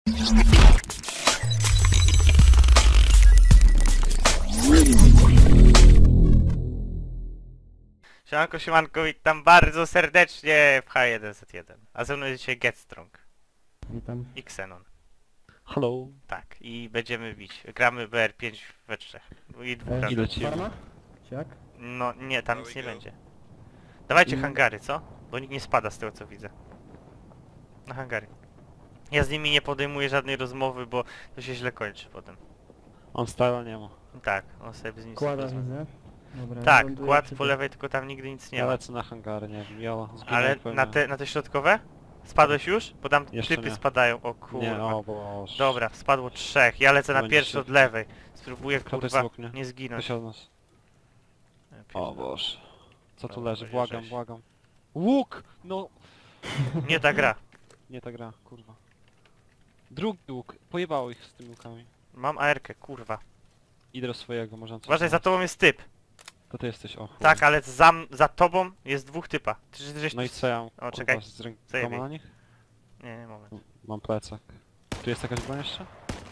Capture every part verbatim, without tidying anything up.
Siemanko, siemanko, witam bardzo serdecznie w H jeden Z jeden. A ze mną jest dzisiaj Getstrong. Witam. I Xenon. Hello. Tak, i będziemy bić. Gramy B R pięć we trzech. I dwóch E, razów. ile ci- farma? Czy jak? No nie, tam nic nie będzie. Dawajcie I- hangary, co? Bo nikt nie spada z tego co widzę. Na hangary. Ja z nimi nie podejmuję żadnej rozmowy, bo to się źle kończy potem. On stała nie ma. Tak, on sobie z nim Kłada rozmawia. widzę. Dobra, Tak, ląduję kład przy po tym. lewej, tylko tam nigdy nic nie Ja ma. lecę na hangary, nie wiem, jała. Ale na te, na te środkowe? Spadłeś już? Bo tam Jeszcze typy nie. spadają, o kurwa. Nie, o boż. Dobra, spadło trzech. Ja lecę na Będzie pierwszy się- od lewej. Spróbuję Kto to jest kurwa łuk, nie? nie To zginąć. się od nas. Ja O pierdolę. boż. Co tu Dobra, leży? będzie Błagam, sześć. błagam. Łuk! No! Nie ta gra. Nie ta gra, kurwa. Drugi łuk. Pojebało ich z tymi łukami. Mam A R kę, kurwa. Idę do swojego, może on coś Uważaj, za znaleźć. tobą jest typ. To ty jesteś, o chuj. Tak, ale za, za tobą jest dwóch typa. Ty, ty, żeś No i tu- co ja mam, O, kurwa, czekaj. z Zajebie. rękoma na nich? Nie, nie, moment. Mam plecak. Tu jest jakaś broń jeszcze?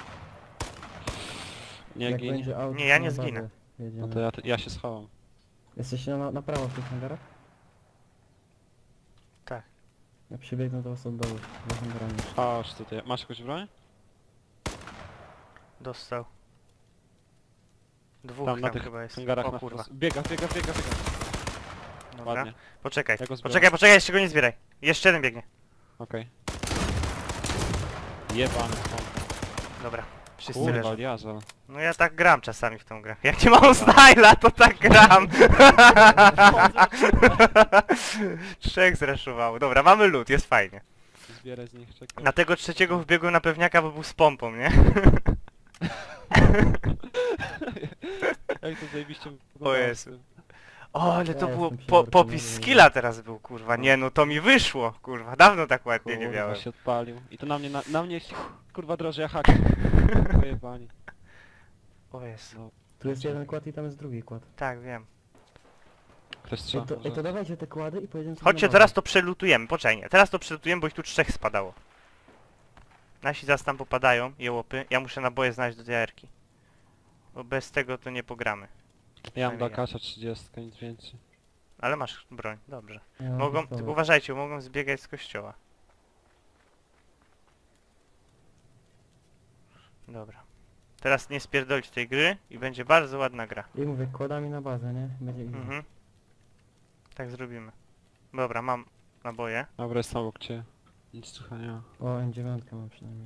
Nie Jak ginie. będzie auto, Nie, ja nie na bazę zginę. jedziemy. No to ja, ja się schowam. Jesteście na, na prawo w tych hangarach? Tak. Ja przybiegnę do was od dołu. Za hangarami. Aż tutaj. Masz jakąś broń? Dostał. Dwóch Tam tam, na tych chyba jest. hangarach O na kurwa. wprost. Biega, biega, biega, biega. Dobra. Ładnie. Poczekaj. Ja go zbieram. Poczekaj, poczekaj, jeszcze go nie zbieraj. Jeszcze jeden biegnie. Okej. Jebany stąd. Dobra. Wszyscy Kurwa, leżą. diazel. No ja tak gram czasami w tą grę. Jak nie mam styla, to tak gram. Trzech zreszowało. Dobra, mamy loot, jest fajnie. Zbieraj z nich, czekaj. Na tego trzeciego wbiegłem na pewniaka, bo był z pompą, nie? Jak to zajebiście O Jezu. O, ale to Ja było... jestem Po, przy popis Borku, skilla teraz był, kurwa. Nie no, to mi wyszło, kurwa. Dawno tak ładnie nie Kurwa, miałem. się odpalił. I to na mnie, na, na mnie się kurwa droży jak hak. Pojebani. O Jezu. Tu jest jeden kład i tam jest drugi kład. Tak, wiem. Ktoś Ej strzela. to, ej, to dawajcie te kłady i pojedziemy sobie Chodźcie, na teraz bazę. to przelutujemy. Poczekaj, nie. Teraz to przelutujemy, bo ich tu trzech spadało. Nasi zaraz tam popadają, jełopy. Ja muszę naboje znaleźć do tej erki. Bo bez tego to nie pogramy. Ja mam Przynajmniej do kasza trzydzieści, nic więcej. Ale masz broń, dobrze. Ja mam Mogą, pistolet. tylko uważajcie, mogą zbiegać z kościoła. Dobra. Teraz nie spierdolić tej gry i będzie bardzo ładna gra. I mówię, kładami na bazę, nie? Będzie easy. Mhm. Tak zrobimy. Dobra, mam naboje. Dobra, jest obok cię. Nic słuchaj, nie ma. O, N dziewięć mam przynajmniej.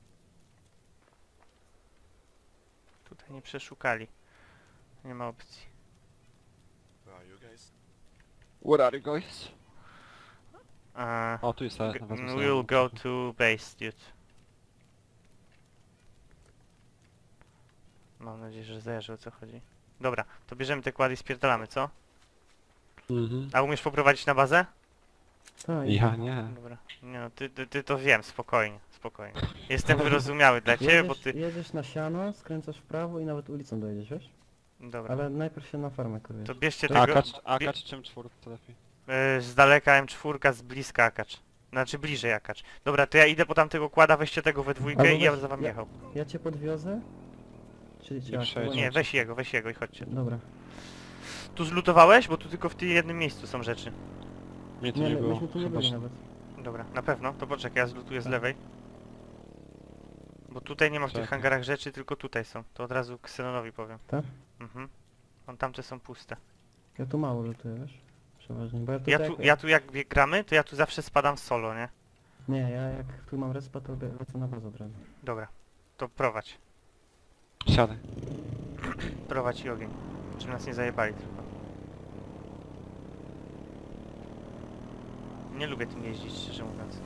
Tutaj nie przeszukali. Nie ma opcji. Where are you guys? Uh, O, tu jest ale na was we'll go to base, dude. Mam nadzieję, że zależy o co chodzi. Dobra, to bierzemy te kłady i spierdolamy, co? Mhm. A umiesz poprowadzić na bazę? Tak, Ja nie. Dobra. Nie no, ty, ty, ty to wiem, spokojnie, spokojnie. Jestem wyrozumiały dla ciebie, bo ty... jedziesz na siano, skręcasz w prawo i nawet ulicą dojedziesz, wiesz? Dobra. Ale najpierw się na farmę kurwiesz. To bierzcie To tego... AK, AK czy czym czwór to lepiej? y, z daleka M cztery, z bliska akacz. Znaczy bliżej akacz. Dobra, to ja idę po tamtego kłada, weźcie tego we dwójkę Albo i ja weź- za wam ja- jechał. Ja cię podwiozę? Czy, czy Nie jak? przejedziesz. Nie, weź jego, weź jego i chodźcie. Dobra. Tu zlutowałeś? Bo tu tylko w tym jednym miejscu są rzeczy. Mnie tu Nie, nie my, było. myśmy tu nie Chyba, byli że- nawet. Dobra, na pewno. To poczekaj, ja zlutuję z Tak. lewej. Bo tutaj nie ma w tych Czekaj. hangarach rzeczy, tylko tutaj są. To od razu Ksenonowi powiem. Tak? Mhm. On tamte są puste. Ja tu mało lutuję, wiesz? Przeważnie, bo ja tu Ja tak, tu, ja tu jak wie- gramy, to ja tu zawsze spadam solo, nie? Nie, ja jak tu mam respa, to bie- lecę na bazę od razu. Dobra. To prowadź. Siadaj. Prowadź i ogień. Żeby nas nie zajebali tylko. Nie lubię tym jeździć, szczerze mówiąc.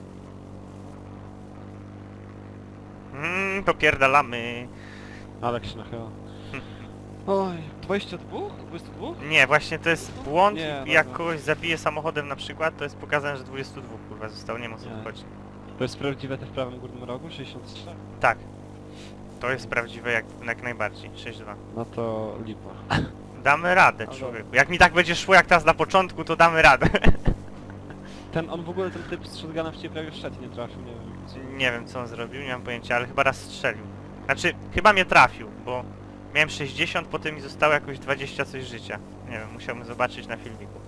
Mmm, to pierdalamy. Alek się nachyla. Oj, dwadzieścia dwa? dwadzieścia dwa? Nie, właśnie to jest błąd Nie, i jak dobra. kogoś zabije samochodem na przykład, to jest pokazane, że dwadzieścia dwa kurwa zostało, nie ma co Nie. tu chodzi. To jest prawdziwe te w prawym górnym rogu? sześćdziesiąt trzy? Tak. To jest prawdziwe jak, jak najbardziej. sześć dwa. No to lipa. Damy radę, No człowieku. Jak mi tak będzie szło jak teraz na początku, to damy radę. Ten, on w ogóle, ten typ z shotguna w ciebie prawie w szat nie trafił, nie wiem. Nie wiem co on zrobił, nie mam pojęcia, ale chyba raz strzelił. Znaczy, chyba mnie trafił, bo miałem sześćdziesiąt, potem mi zostało jakoś dwadzieścia coś życia. Nie wiem, musiałbym zobaczyć na filmiku.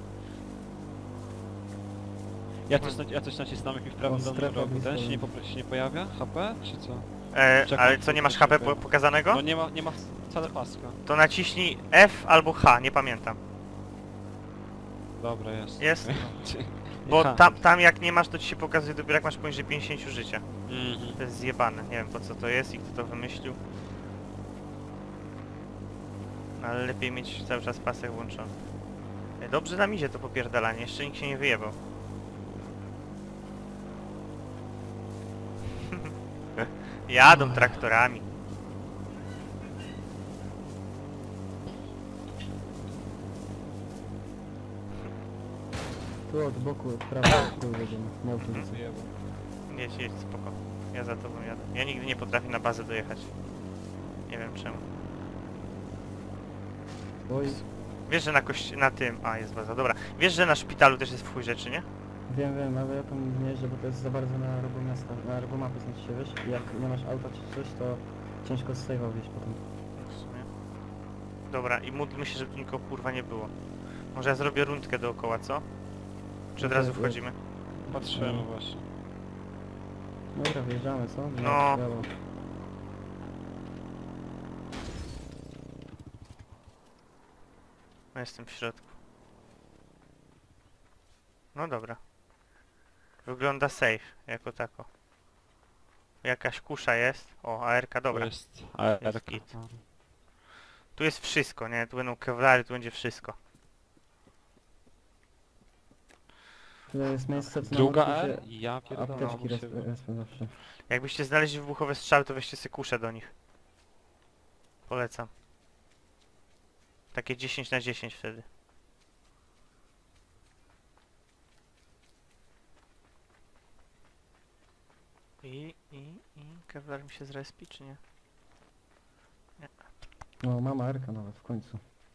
Ja coś, naci- ja coś nacisnąłem, jak mi w prawym O, dolnym strefa rogu. Ten blisko. się nie, popra- się nie pojawia? H P? Czy co? E, Czekaj, ale co, nie masz coś H P się po pojawia. pokazanego? No nie ma, nie ma wcale paska. To naciśnij F albo H, nie pamiętam. Dobra, jest. Jest? Okej. Bo Jechałem. tam, tam jak nie masz, to ci się pokazuje dopiero jak masz poniżej pięćdziesiąt życia. Mhm. To jest zjebane, nie wiem po co to jest i kto to wymyślił. No, ale lepiej mieć cały czas pasek włączony. E, Dobrze nam idzie to popierdalanie, jeszcze nikt się nie wyjebał. Jadą traktorami. Tu od boku, od prawej, tu jedziemy. Na autobusie. Wyjebał. Jedź, jedź, spoko. Ja za tobą jadę. Ja nigdy nie potrafię na bazę dojechać. Nie wiem czemu. Oj, Wiesz, że na kości... na tym... A, jest baza, dobra. Wiesz, że na szpitalu też jest w chuj rzeczy, nie? wiem, wiem, ale ja tam nie jeżdżę, bo to jest za bardzo na rogu miasta, na rogu mapy są się, wiesz? I jak nie masz auta czy coś, to ciężko z save'a wyjść potem. W sumie. Dobra, i módlmy się, żeby tu nikogo kurwa nie było. Może ja zrobię rundkę dookoła, co? Czy od Okej, razu okej. wchodzimy? Patrzyłem No. właśnie. Dobra, wyjeżdżamy, co? No. Brawo. No jestem w środku. No dobra. Wygląda safe, jako tako. Jakaś kusza jest. O, A R K, dobra. To jest A R K. Jest git. Tu jest wszystko, nie? Tu będą kewlary, tu będzie wszystko. Tutaj jest miejsce, co Druga na R? autobusie, Ja pierdolę. apteczki obok siebie. resp- respią zawsze. Jakbyście znaleźli wybuchowe strzały, to weźcie sobie kusze do nich. Polecam. Takie dziesięć na dziesięć wtedy. I, i, i... Kevlar mi się zrespi, czy nie? No, mama Erka nawet w końcu.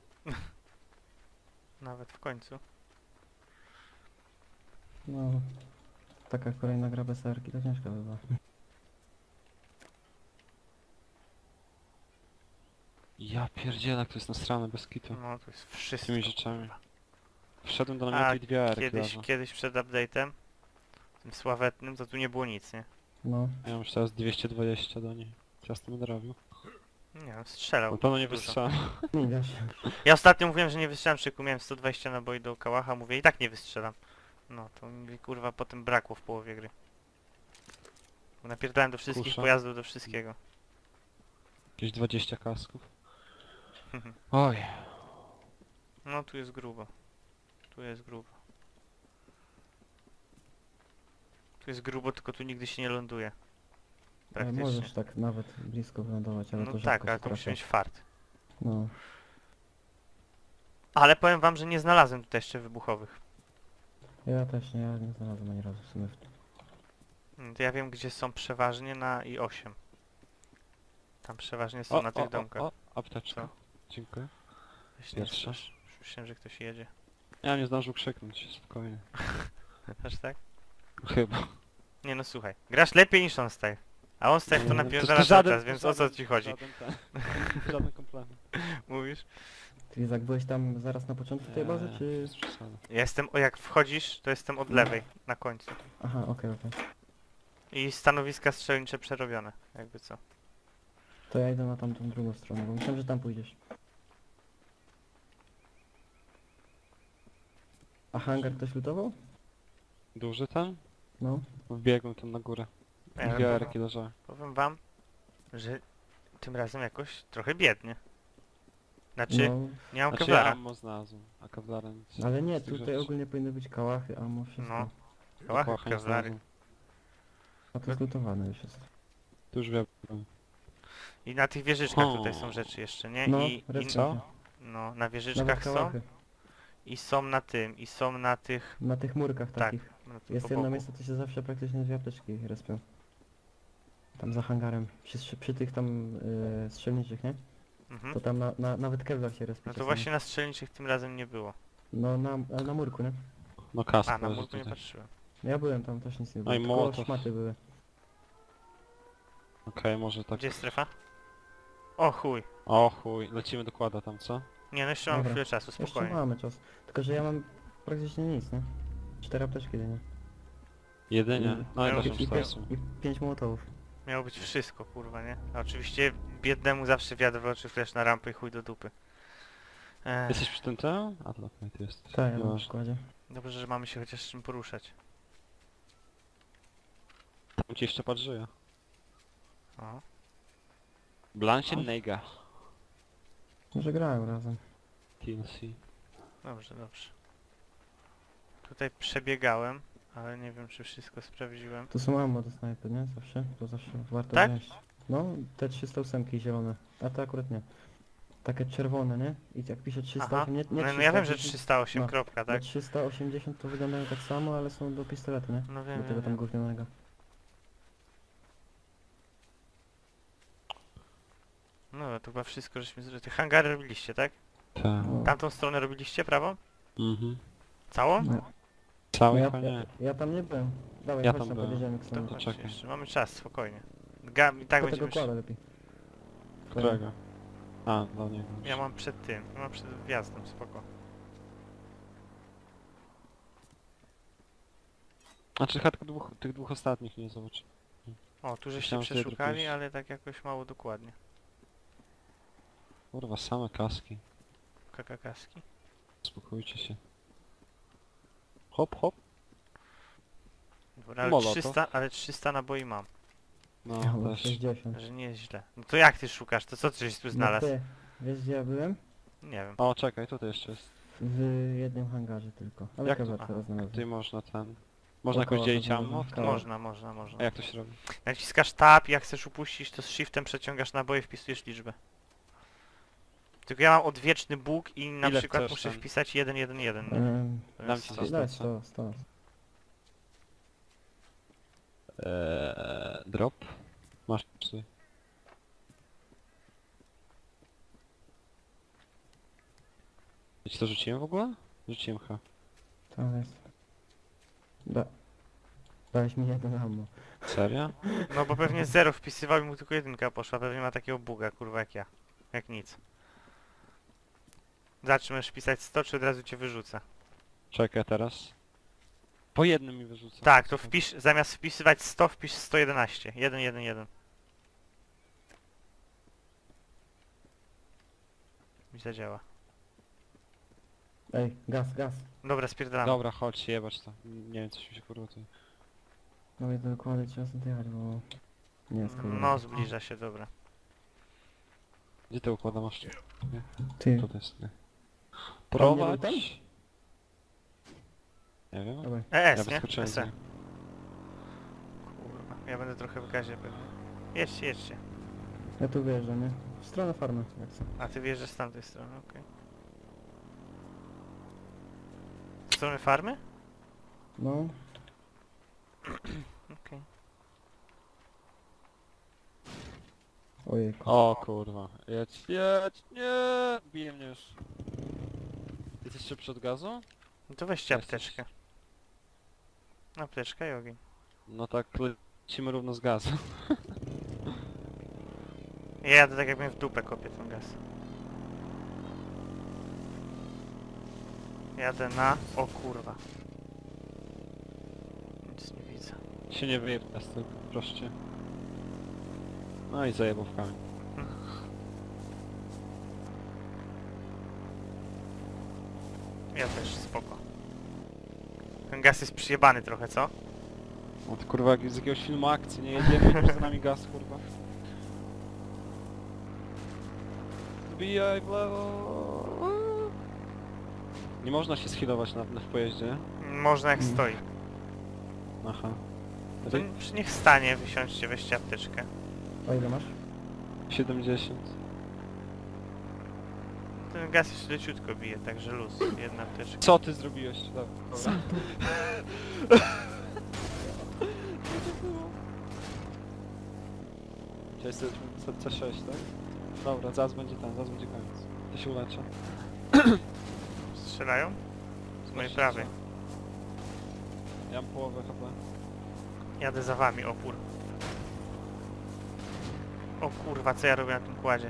Nawet w końcu. No, taka kolejna gra bez Erki to ciężka by była. Ja pierdzielę, jak to jest nasrane bez kitu. No, to jest Z wszystko. tymi rzeczami. Wszedłem do A, namiotu i dwie A R Ki Kiedyś, leżą. kiedyś przed update'em, tym sławetnym, to tu nie było nic, nie? No, Ja mam już teraz dwieście dwadzieścia do niej. Co ja z tym będę robił? Nie wiem, strzelał. Na pewno nie dużo. wystrzelam. nie wiesz. Ja ostatnio mówiłem, że nie wystrzelam szyku, miałem sto dwadzieścia naboi do kałacha, mówię i tak nie wystrzelam. No, to mi kurwa potem brakło w połowie gry. Bo napierdałem do wszystkich Kusza. pojazdów, do wszystkiego. Jakieś dwadzieścia kasków. Oj. No, tu jest grubo. Tu jest grubo. Tu jest grubo, tylko tu nigdy się nie ląduje. E, Praktycznie. Możesz tak nawet blisko wylądować, ale No to tak, rzadko ale się to musi trafia. mieć fart. No, Ale powiem wam, że nie znalazłem tutaj jeszcze wybuchowych. ja też nie, ja nie znalazłem ani razu w sumie w tym. Mm, To ja wiem, gdzie są przeważnie na i osiem. Tam przeważnie są na tych domkach. O, apteczka. Dziękuję. Właśnie nie pierwsza. słyszę. Myślałem, że ktoś jedzie. Ja nie zdążył krzyknąć, spokojnie. Aż tak? Chyba. Nie no słuchaj, grasz lepiej niż on style. A on style to Nie, napierdala to cały żaden- czas, więc to o co żaden- ci chodzi? Żaden, ten, żaden komplement. Mówisz? Ty Izak, byłeś tam zaraz na początku tej bazy, Nie, czy... bez przesady. Ja jestem, o jak wchodzisz, to jestem od lewej, na końcu. Aha, okej, okej. I stanowiska strzelnicze przerobione, jakby co. To ja idę na tamtą drugą stronę, bo myślałem, że tam pójdziesz. A hangar ktoś lutował? Duży ten? No. Wbiegłem tam na górę. Ja Dwie powiem, erki leżały. powiem wam, że tym razem jakoś trochę biednie. Znaczy, No, nie mam Znaczy ja kevlara. ammo znalazłem, a kevlara nic. ale nie, z tych tutaj rzeczy. ogólnie powinny być kałachy, ammo, wszystko. No. Do Kałachy, kłacha nie kevlary. znalazłem. A to zlutowane już jest. Tu już wiem. I na tych wieżyczkach O. tutaj są rzeczy jeszcze, nie? No, I, i respa co? się. no, na Nawet wieżyczkach są kałachy. i są na tym, i są na tych, Na tych murkach tak, takich. na tym Jest po jedno boku. miejsce, co się zawsze praktycznie dwie apteczki respią. Tam za hangarem. Przy, przy tych tam yy, strzelniczych, nie? Mhm. To tam na, na, nawet Kevlar się respi No to czasami. właśnie na strzelniczych tym razem nie było. No na, a na murku, nie? No kask A, na leży murku nie tutaj. patrzyłem. Ja byłem tam, też nic nie No było. i tylko Mołotow. szmaty były. Okej, może tak... Gdzie jest strefa? O chuj. O chuj, lecimy dokłada tam, co? Nie, no jeszcze mam Dobra. chwilę czasu, Jeszcze spokojnie. mamy czas. Tylko, że ja mam praktycznie nic, nie? Cztery apteczki jedynie. Jedynie. No i Miał też być I, mam pię- starsu. I pięć mołotowów. Miało być wszystko, kurwa, nie? A oczywiście biednemu zawsze wiatr w oczy, flash na rampę i chuj do dupy. Ech, Jesteś przy tym tym? A to okej, ty jesteś. Tak, ja mam w Nieważne. składzie. dobrze, że mamy się chociaż czym poruszać. Tam ci jeszcze patrz żyje. O. Blanche O. Nega. Może grają razem. T N C. Dobrze, dobrze. Tutaj przebiegałem, ale nie wiem czy wszystko sprawdziłem. Tu są ammo do snajpy, nie? Zawsze? To zawsze warto Tak? wziąć. No, te trzysta osiem zielone. A to akurat nie. Takie czerwone, nie? I jak pisze trzysta osiem, Aha, nie, nie no, no ja wiem, że trzysta osiemdziesiąt, trzysta osiem, no. kropka, bo tak? trzysta osiemdziesiąt to wyglądają tak samo, ale są do pistoletu, nie? No Do wiem, tego wiem, tam wiem. gównianego. No to chyba wszystko żeśmy zrobili. Te hangary robiliście, tak? Tak. No. Tamtą stronę robiliście, prawą? Mhm. Całą? No. Cały ja, chyba ja, nie. ja tam nie byłem. Dawaj, Ja chodź tam tam byłem. podjedziemy k To sobie. chodź czekaj. jeszcze. Mamy czas, spokojnie. Ga i tak Do będziemy... tego kładę lepiej. Którego? A, do niego. Ja mam przed tym, ja mam przed wjazdem, spoko. Znaczy chyba tylko dwóch, tych dwóch ostatnich nie zobacz. O, tu żeście Myślałem, że je przeszukali, drugiś. ale tak jakoś mało dokładnie. Kurwa, same kaski. Kakakaski. Spokójcie się. Hop, hop. Dobra, ale Molotow. trzysta, ale trzysta naboi mam, No, Ja mam też. sześćdziesiąt. że nie jest źle. No to jak ty szukasz? To co ty żeś tu No znalazł? ty, wiesz gdzie ja byłem? Nie wiem. O, czekaj, tutaj jeszcze jest. W jednym hangarze tylko. Ale Jak jak to- teraz Tutaj znalazłem. można ten... Można Dookoła jakoś dzielić sobie ammo? można. To- Można, można, można. A jak to się robi? Naciskasz tab i jak chcesz upuścić, to z shiftem przeciągasz naboje, wpisujesz liczbę. Tylko ja mam odwieczny bóg i na Ile przykład chcesz muszę ten? wpisać jeden jeden jeden. Ehm, Dam ci sto. coś. Daj co? sto, sto. Eee, drop? Masz tutaj. Ja ci to rzuciłem w ogóle? Rzuciłem chyba. Tam jest. Da. Dałeś mi jeden ammo. Serio? No bo pewnie zero wpisywał i mu tylko jedynka poszła, pewnie ma takiego buga, kurwa, jak ja. Jak nic. Zaczniesz pisać sto, czy od razu cię wyrzuca? Czekaj teraz. Po jednym mi wyrzuca. Tak, to wpisz, zamiast wpisywać sto, wpisz sto jedenaście. jeden jeden jeden. Mi zadziała. Ej, gaz, gaz. Dobra, spierdalamy. Dobra, chodź, jebać to. Nie wiem, coś mi się kurwa tutaj... No i dokładnie trzeba zdjąć, bo... Nie jest kurwa. No, zbliża się, dobra. Gdzie ty układa masz? Nie, Ty, tutaj jest. Nie. Tam nie był Prowadź! ten? Nie wiem. dawaj. E Ja S, nie? wyskoczyłem z S E. niej. Kurwa, ja będę trochę w gazie pewnie. Jedźcie, jedźcie. Ja tu wjeżdżam, nie? W stronę farmy, jak chcę. A ty wjeżdżasz z tamtej strony, okej. Z strony farmy? No, Okej. ojejku. O kurwa. Jedź, jedź, nie! Bije mnie już. Jesteś szybszy od gazu? No to weźcie Jesteś. apteczkę. Apteczka i ogień. No tak lecimy równo z gazu. Ja jadę tak jakbym w dupę kopię ten gaz. Jadę na... O kurwa. Nic nie widzę. Się nie wyjeb z tego, proszę cię. No i zajebał w kamień. Ja też, spoko. Ten gaz jest przyjebany trochę, co? O ty kurwa, jak z jakiegoś filmu akcji, nie jedziemy i już za nami gaz, kurwa. Zbijaj w lewo. Nie można się schilować na, w pojeździe. Można jak Mm. stoi. Aha. To przy- niech stanie, wysiądźcie, weźcie apteczkę. O ile masz? siedemdziesiąt. Ten gaz jeszcze leciutko bije, także luz. Jedna apteczka. Co ty zrobiłeś? Dobra. To jest C sześć, tak? Dobra, zaraz będzie ten, zaraz będzie koniec. To się uleczę. Strzelają? Z mojej Właśnie, prawej. Ja mam połowę H P. Jadę za wami, opór. O kurwa, co ja robię na tym kładzie?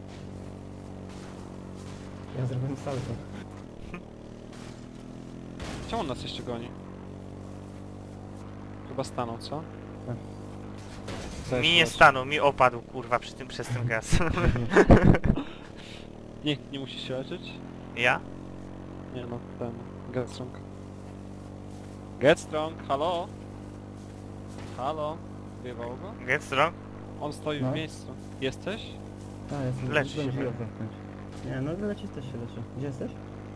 Ja zrobiłem salto. Czemu on nas jeszcze goni? Chyba stanął, co? Tak. Co Mi nie jeszcze stanął, mi opadł kurwa przy tym, przez ten gaz. Nie, nie musisz się leczyć? Ja? Nie no, ten... Get strong. Get strong, halo? Halo? Wyjebało go? Get strong? On stoi No. w miejscu. Jesteś? Tak, jestem. Leczy się, byłem tak. żył zamknąć. Nie, no lecieć też się leczy. Gdzie jesteś?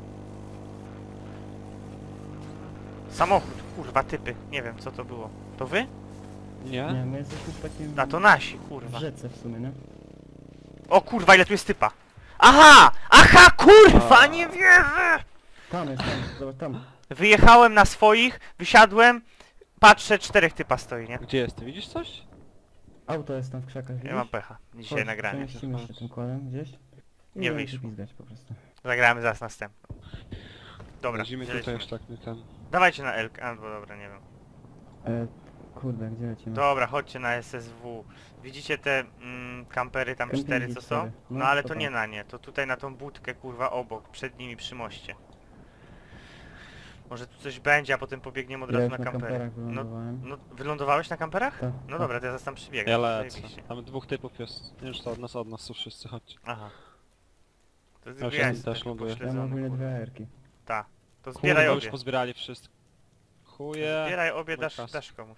Samochód, kurwa, typy. Nie wiem, co to było. To wy? Nie? Nie, my jesteśmy w takim... A to nasi, w kurwa. rzece w sumie, nie? O kurwa, ile tu jest typa. Aha! Aha, kurwa, nie wierzę! Tam jest, tam, zobacz, tam. Wyjechałem na swoich, wysiadłem, patrzę, czterech typa stoi, nie? Gdzie jest? Ty widzisz coś? Auto jest tam w krzakach, Ja widzisz? mam pecha. Dzisiaj Chodź, nagranie. Przemieścimy się tym kładem gdzieś. I Nie będziemy się wyszło. pizgać po prostu. Zagramy zaraz następną. Dobra, Lecimy gdzie tutaj lecimy? już tak, nie ten... Dawajcie na L K, albo dobra, nie wiem. E, kurde, gdzie lecimy? Dobra, chodźcie na S S W. Widzicie te mm, kampery tam Kempingi cztery, co są? cztery. No No, ale to to nie tak. na nie, to tutaj na tą budkę, kurwa, obok, przed nimi przy moście. Może tu coś będzie, a potem pobiegniemy od Ja razu już na na kampery. kamperach No, wylądowałem. no, wylądowałeś na kamperach? Tak, No tak. dobra, to ja zaraz tam przybiegnę. Ja to lecę. zajebiście. Tam dwóch typów jest. Nie wiem, czy to od nas, od nas są wszyscy, chodź. Aha. To Ja ja już jestem też taki ląduję. Ja mam pośledzony, ogólnie kurwa. dwie erki. Ta. To Kurwa, zbieraj już obie. pozbierali wszystko. Chuje. Zbieraj obie, Mój dasz, kas. dasz komuś.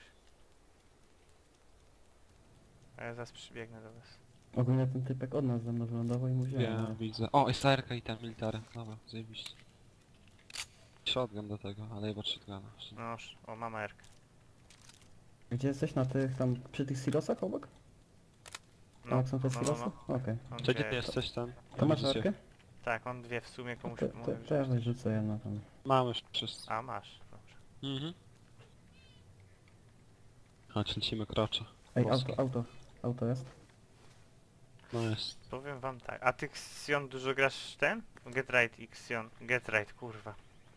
A ja zaraz przybiegnę do was. Ogólnie ten typek od nas ze mną wylądował i mu wziąłem. Wiem, ale- widzę. O, jest A R K i ten military. Dobra, zajebiście. Shotgun do tego, ale chyba shotguna. No, już- o, mama Erkę. Gdzie jesteś? Na tych tam, przy tych silosach obok? Tam jak są te no, no, silosy? no. Okej. On Czy dwie- gdzie ty jesteś ten? To masz Widzicie? erkę? Tak, on dwie w sumie komuś To, to, mogę to ja wziąć. wyrzucę jedno tam. Mamy już wszyscy. A, masz. Dobrze. Mhm. Chodź, lecimy krocza. Ej, Polski. auto, auto. Auto jest. No jest. Powiem wam tak. A ty Xion dużo grasz w ten? Get right i Xion. Get right, kurwa.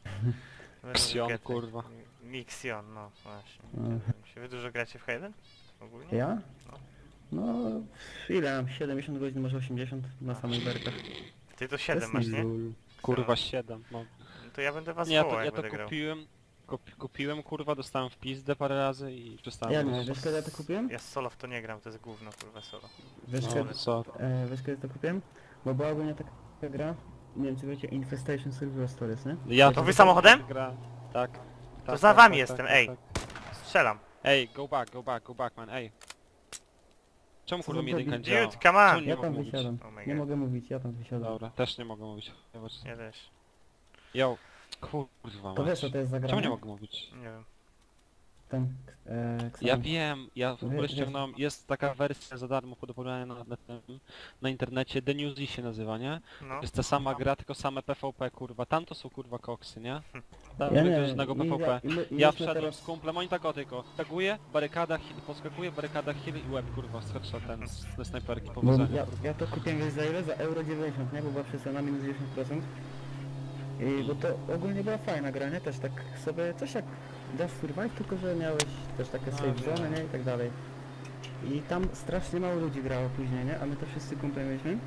Xion, Get right. kurwa. Mi Xion, no właśnie. No. Wy dużo gracie w H jeden? Ogólnie? Ja? No. No, ile mam? siedemdziesiąt godzin, może osiemdziesiąt na samych berkach. Ty to siedem jest masz, nie? lul. Kurwa siedem. No. No to ja będę was Nie, ja wołał, to, ja jak to będę grał. kupiłem. Kupi, kupiłem kurwa, dostałem w pizdę parę razy i przestałem Ja grać. nie, wiesz kiedy ja to kupiłem? Ja z solo w to nie gram, to jest gówno, kurwa, solo. Wiesz No, kiedy, co? e, wiesz kiedy to kupiłem? Bo była ogólnie taka gra, nie wiem czy wiecie, Infestation Survival Stories, nie? Ja To wy samochodem? Gra. Tak. tak za tak, wami tak, jestem, tak, ej. tak. Strzelam. Ej, go back, go back, go back man, ej. Czemu Co kurwa za mi jedynka nie debil? działa? Dude, come on! Czemu nie Ja mogę tam mówić? wysiadam. Oh my Nie god. mogę mówić, ja tam wysiadam. Dobra, też nie mogę mówić. Zobacz. Ja też. Yo, kurwa To mać. wiesz co to jest za gra, Czemu nie nie? mogę mówić? Nie wiem. Ten, e, Xenon. Ja wiem, ja w Wie- ogóle wiesz- ściągnąłem, jest taka wersja za darmo do pobrania na, na, tym, na internecie, The Newsy się nazywa, nie? No. Jest ta sama gra, tylko same P V P, kurwa. Tam to są kurwa koksy, nie? Tam Ja ja nie, żadnego i- P V P. i- i- i Ja myśmy wszedłem teraz- z kumplem, oni tak o tylko taguję, barykada, hit, podskakuje, barykada, heal i łeb, kurwa, strzela ten z, ze snajperki, Bo powodzenia. ja, ja to kupiłem wiesz za ile? Za euro dziewięćdziesiąt, nie? Bo była przecena minus dziesięć procent. I bo to ogólnie była fajna gra, nie? Też tak sobie, coś jak Just Survive, tylko że miałeś też takie No, safe wiem. zone, nie? I tak dalej. I tam strasznie mało ludzi grało później, nie? A my to wszyscy kumple mieliśmy.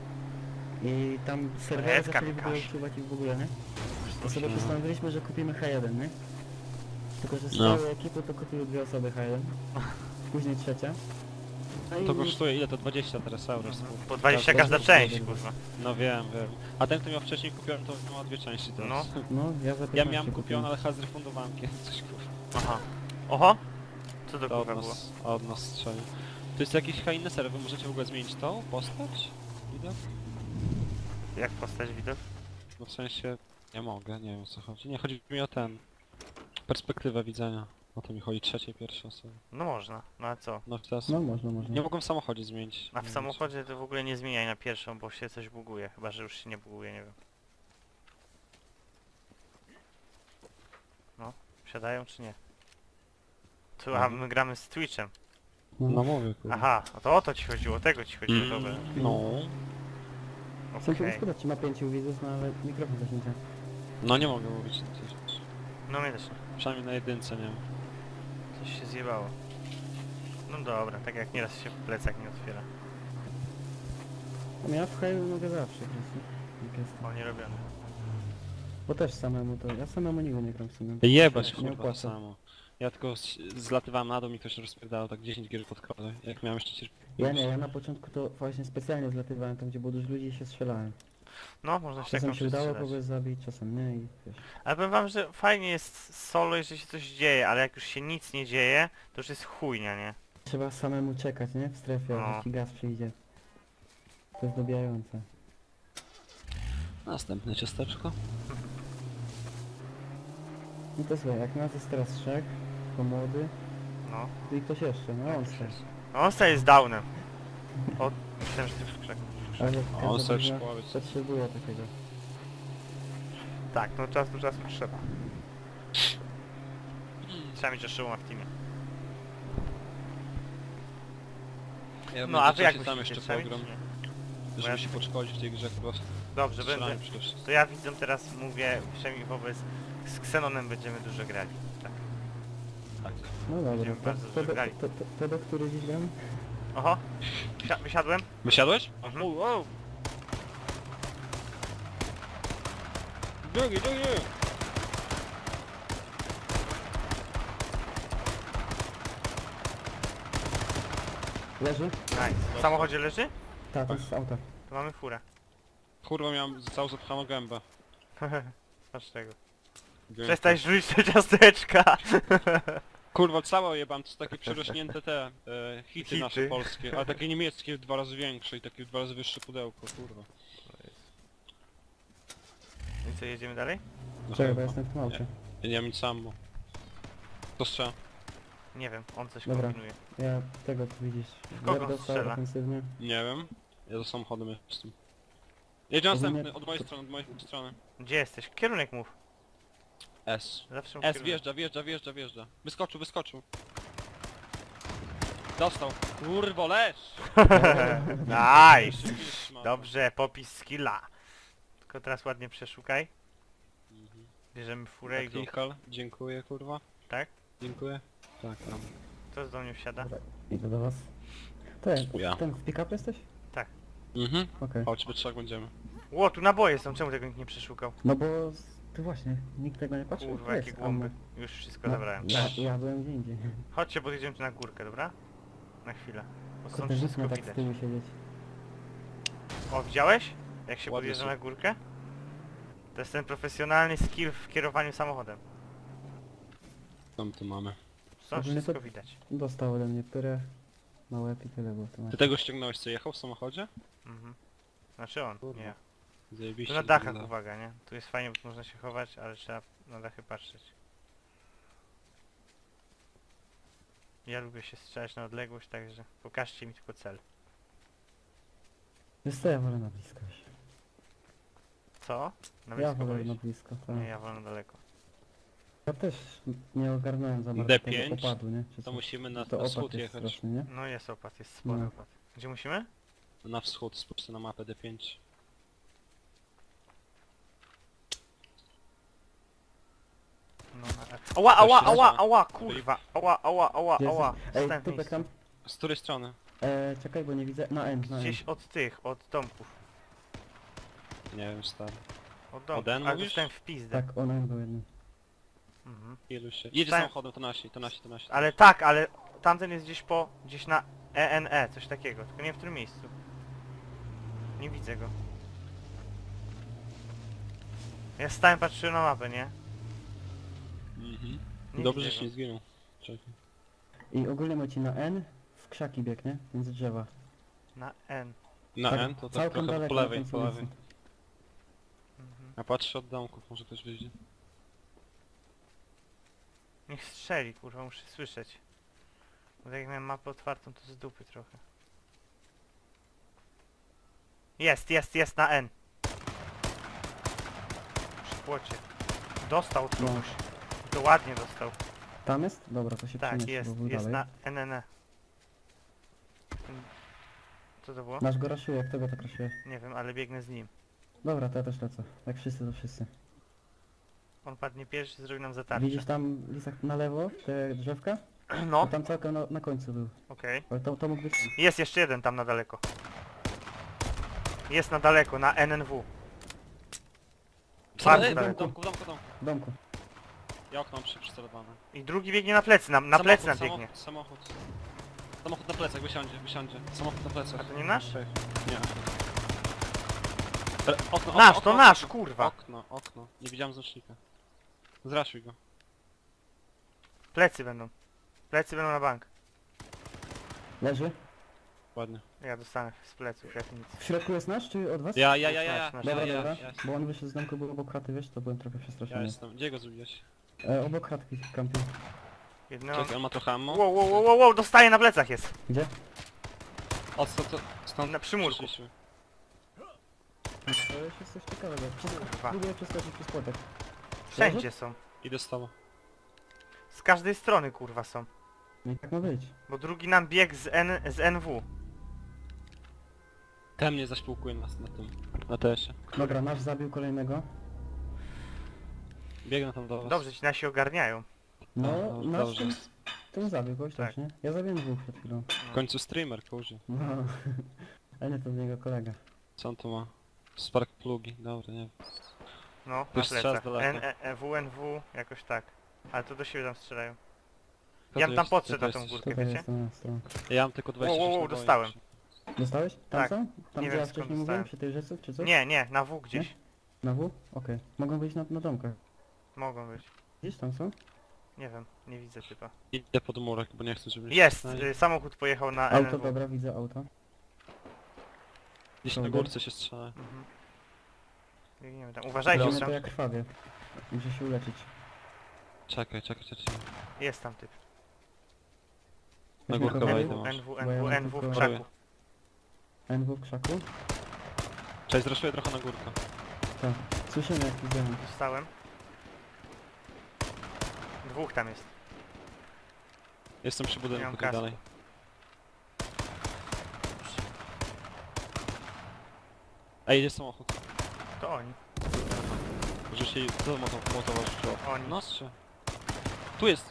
I tam serwery Redka zaczęli mi w ogóle każe. uczuwać i w ogóle, nie? To sobie postanowiliśmy, że kupimy H jeden, nie? Tylko, że z No. całej ekipy to kupiły dwie osoby H jeden. Później trzecia. No To i- kosztuje ile to? dwadzieścia teraz euro. Po dwadzieścia Tak, każda to- część, kurwa. No wiem, wiem. A ten kto miał wcześniej kupiony to miał dwie części teraz. No. No, ja za Ja piętnaście miałem kupiłem. kupiony, ale chyba zrefundowałem kiedyś coś kurwa. Aha. Oho? Co to To od kurwa było? nas, od nas strzelił. To jest jakiś chyba inny serwer, możecie w ogóle zmienić tą postać? Widok? Jak postać widok? No w sensie, nie mogę, nie wiem o co chodzi. Nie, chodzi mi o ten... perspektywę widzenia. O to mi chodzi, trzeciej, pierwszej osoby. No można, no a co? No teraz... No, można, można. Nie mogłem w samochodzie zmienić. A w Nie wiem, samochodzie to w ogóle nie zmieniaj na pierwszą, bo się coś buguje. Chyba, że już się nie buguje, nie wiem. No, wsiadają czy nie? Tu, a my gramy z Twitchem. czy- No mówię, kurwa. Aha, no to o to ci chodziło, o tego ci chodziło, Mm, dobra. No. Chcę Okej. okay. szkoda, ci ma pięciu widzów, no ale mikrofon też nie działa. No nie mogę mówić. na tej rzeczy. No mnie też nie. Przynajmniej na jedynce nie wiem. Coś się zjebało. No dobra, tak jak nieraz się plecak nie otwiera. Ja w haju mogę zawsze grać, jak jest. O, nie robione. Bo też samemu to... Ja samemu nigdy nie gram samemu. Jebać Nie kurwa to opłaca. samo. Ja tylko s- zlatywałem na dół i ktoś rozpierdalał tak dziesięć gier pod kolej. Jak miałem jeszcze cierpliwość. Ja nie, ja na początku to właśnie specjalnie zlatywałem tam, gdzie było dużo ludzi i się strzelałem. No, można się tak Czasem się udało strzelać. kogoś zabić, czasem nie i wiesz. Ale powiem wam, że fajnie jest solo, jeżeli się coś dzieje, ale jak już się nic nie dzieje, to już jest chujnia, nie? Trzeba samemu czekać, nie? W strefie, No. aż ci gaz przyjdzie. To jest dobijające. Następne ciasteczko. No to słuchaj, jak nas jest teraz trzech, to młody, No. to i ktoś jeszcze, no on też. No, on staje z downem. O, myślałem, że ty w krzaku. Ale O, on każda sobie drużyna szkoły. potrzebuje takiego. Tak, no czas do czasu trzeba. Trzeba mieć Oszyłoma w teamie. Ja No a wy jak tam myślicie, jeszcze trzeba mieć, program, czy nie? żeby ja- się podszkolić w tej grze kurwa. Dobrze, Strzelanie będę. przede wszystkim. To ja widzę teraz, mówię, przynajmniej wobec... Z Xenonem będziemy dużo grali. Tak. Tak. No dobra, Będziemy to, bardzo to, dużo do, grali. to, to, to do który dziś gram? Oho! Wysia wysiadłem? Wysiadłeś? Mhm. O, wow. Drugi, drugi! Leży? Nice. W samochodzie leży? Tak, to jest z auta. To mamy furę. Kurwa miałem całą zapchaną gębę. Patrz tego. Dzięki. Przestań żuć te ciasteczka! Kurwa całe jebam, to są takie przerośnięte te e, hity, Hity. nasze polskie, ale takie niemieckie dwa razy większe i takie dwa razy wyższe pudełko, kurwa. I co, jedziemy dalej? No Czekaj, bo chyba. jestem w tym aucie. Ja nie mam nic samo. To strzela. Nie wiem, on coś Dobra. kombinuje. Ja tego tu widzisz. kogo Zer dostał strzela? ofensywnie. Nie wiem. Ja za samochodem jestem. Jedzie Ogólnie następny, od mojej to- strony, od mojej strony. Gdzie jesteś? Kierunek mów. S. Zawsze mów S kierunek. wjeżdża, wjeżdża, wjeżdża, wjeżdża. Wyskoczył, wyskoczył. Dostał. Kurwo, leż! Nice! Dobrze. Dobrze, popis skilla. Tylko teraz ładnie przeszukaj. Mhm. Bierzemy furę i go. Technical, dziękuję kurwa. Tak? Dziękuję. Tak, tam. Kto do mnie wsiada? Dobra, idę do was. Ty, Ja. ten w pick-up jesteś? Mhm. Okej. Chodź, by trzech będziemy. Ło, tu naboje są, czemu tego nikt nie przeszukał? No bo... z- Ty właśnie, nikt tego nie patrzył? Kurwa, Jest jakie głąby. ammo. Już wszystko No, zabrałem. Ja, Cześć. ja byłem gdzie indziej. Chodźcie, podjedziemy tu na górkę, dobra? Na chwilę. Bo stąd Kurde, wszystko tak z widać. tyłu siedzieć. O, widziałeś? Jak się Ładnie podjeżdża są. na górkę? To jest ten profesjonalny skill w kierowaniu samochodem. Tam to mamy. Stąd Ogólnie wszystko to- widać. Dostał ode mnie pyrę na łeb i tyle było to. Ty tego ściągnąłeś, co jechał w samochodzie? Mhm. Znaczy on, Kurwa. nie. Zajebiście. Tu na dachach wygląda. uwaga, nie? Tu jest fajnie, bo można się chować, ale trzeba na dachy patrzeć. Ja lubię się strzelać na odległość, także pokażcie mi tylko cel. Wiesz co, ja wolę na bliskość. Co? Na Ja blisko wolę wolisz? na blisko, tak. Nie, ja wolę na daleko. Ja też nie ogarnąłem za bardzo D tego pięć? opadu, nie? Czy To co? musimy na, To na opad wschód jest jechać. straszny, nie? No jest opad, jest spory No. opad. Gdzie musimy? Na wschód, spójrzcie na mapę D pięć. No na... Ała, ała, się ała, nazywa? ała, kurwa! Ała, ała, ała, Gdzie ała! jesteś? Ej, Stałem w Tupek miejscu. tam... Z której strony? E, czekaj, bo nie widzę. Na N, na N. Gdzieś od tych, od domków. Nie wiem, stary. Od domków, Od N ale mówisz? dostałem w pizdę. Tak, on N był jeden. Mhm. Ilu się? Jedzie Stałem- samochodem, to nasi, to nasi, to nasi. Ale tak, ale tamten jest gdzieś po, gdzieś na E N E, coś takiego, tylko nie wiem w którym miejscu. Nie widzę go. Ja stałem, patrzyłem na mapę, nie? Mhm. Nie Dobrze, widzę że go. się nie zginął. Czekaj. I ogólnie macie na N w krzaki biegnie, między drzewa. Na N. Na Tak, N to tak całkiem trochę daleko po na lewej, końcu po lewej. ulicy. Mhm. Ja patrzę od domków, może ktoś wyjdzie. Niech strzeli, kurwa, muszę słyszeć. Bo tak jak miałem mapę otwartą, to z dupy trochę. Jest, jest, jest na N. Przy płocie. Dostał od No. kogoś. To ładnie dostał. Tam jest? Dobra, to się Tak, przyniesie, jest, bo był jest dalej. na N N E. Co to było? Nasz go raszuje, jak tego tak raszuje. Nie wiem, ale biegnę z nim. Dobra, to ja też lecę. Jak wszyscy, to wszyscy. On padnie pierwszy, zrobi nam zatarczę. Widzisz tam, Lisak, na lewo, te drzewka? No, To tam całkiem na, na końcu był. okej. Ale to, to mógł być on. Jest jeszcze jeden tam na daleko. Jest na daleko, na N N W. Sam, Bardzo ej, w daleko. domku, w domku, w domku. W domku. Ja okno mam przy- przycelowane. I drugi biegnie na plecy, na, na plecy nam biegnie. Samochód, samochód. Samochód na plecach, wysiądzie, wysiądzie. Samochód na plecach. A to nie nasz? Nie. E, Okno, Nasz, okno, to okno, nasz, okno. kurwa. Okno, okno. Nie widziałem znacznika. Zraszuj go. Plecy będą. Plecy będą na bank. Leży. Ładnie. Ja dostanę z pleców jak nic. W środku jest nasz, czy od was? Ja, ja, ja, ja, ja. Nasz, nasz. ja, Dobra, ja, dobra. ja, Bo on wyszedł z domku, był obok kraty, wiesz, to byłem trochę ja przestraszony. jestem. Gdzie go zrobiłeś? E, obok kratki kampił. Jedno... Czekaj, on ma trochę ammo. Wow, wow, wow, wow, wow, dostaje na plecach jest. Gdzie? O, co to? Stąd Na przymurku. przyszliśmy. To już jest coś ciekawego. Kurwa. Próbuję przeskoczyć przez płotek. Wszędzie są. Idę z tobą. Z każdej strony kurwa są. No i tak ma być. Bo drugi nam biegł z, N, z N W. Ten mnie zaśpółkuje na, na tym. Na T S-ie. Dobra, nasz zabił kolejnego. Biegnę tam do was. Dobrze, ci nasi ogarniają. No, No, nasz dobrze. ten, ten zabił kogoś Tak. też, nie? Ja zabiłem dwóch przed chwilą. W końcu streamer, kurze. No. A nie, to jego kolega. Co on tu ma? Spark plugi, dobra, nie wiem. No, na Ktoś strzela z plecach. daleka. N, E, E, W, N, W, jakoś tak. Ale to do siebie tam strzelają. Kto Ja tu bym tam jest? podszedł Kto na to tą jest? górkę, Tutaj wiecie? jest na stronę. Ja mam tylko dwadzieścia Wow, wow, wow, sześć dostałem. naboi. Dostałeś? Tam Tak. są? Tam Nie gdzie wiem, ja skąd wcześniej mówiłem, dostałem. przy tej rzece, czy coś? Nie, nie, na W gdzieś. Na W? Okej. Mogą być na, na domkach. Mogą być. Gdzieś tam są? Nie wiem, nie widzę typa. Idę pod murek, bo nie chcę, żeby... Jest! No i Y, samochód pojechał na Auto, N N W. dobra, widzę auto. Gdzieś na Dobra. górce się strzela. Mhm. Biegniemy tam. Uważajcie, Idziemy tam to jak krwawie. Muszę się uleczyć. Czekaj, czekaj, czekaj. jest tam typ. Na Weźmy górkę kogoś. wejdę. N W, masz. N W, Bo N ja W, mam N W w tylko- krzaku. N W w krzaku? Cześć, zraszuję trochę na górkę. Tak. Słyszymy jak idziemy. Dostałem. Dwóch tam jest. Jestem przy Nie mam budynku, tutaj kasku. dalej. Ej, idzie samochód. To oni. Rzucili... Co moto- motowa rzuciła? Oni. No strze. Tu jest!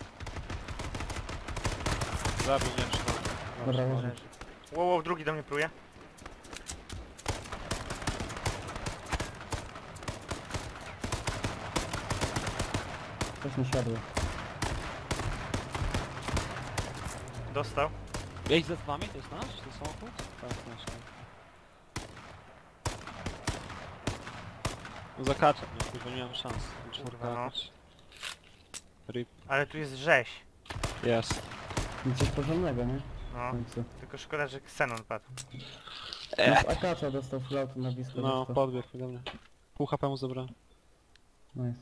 Zabił mnie przy domku. Dobra, Dobrze, leży. Leży. Wow, wow, drugi do mnie pruje. Coś mi siadło. Dostał. Ej, ze z wami? To jest nasz? To jest samochód? Tak, nasz. tak. No zakaczam, nie, kurwa, nie mam szans. Muszę Kurwa, no. zakakać. Rip. Ale tu jest rzeź. Jest. I coś porządnego, nie? W No. końcu. Tylko szkoda, że Xenon padł. Nasz Akacza dostał full auto na blisko. No, dostał. podbiegł do mnie. Pół H P mu zabrałem. Nice.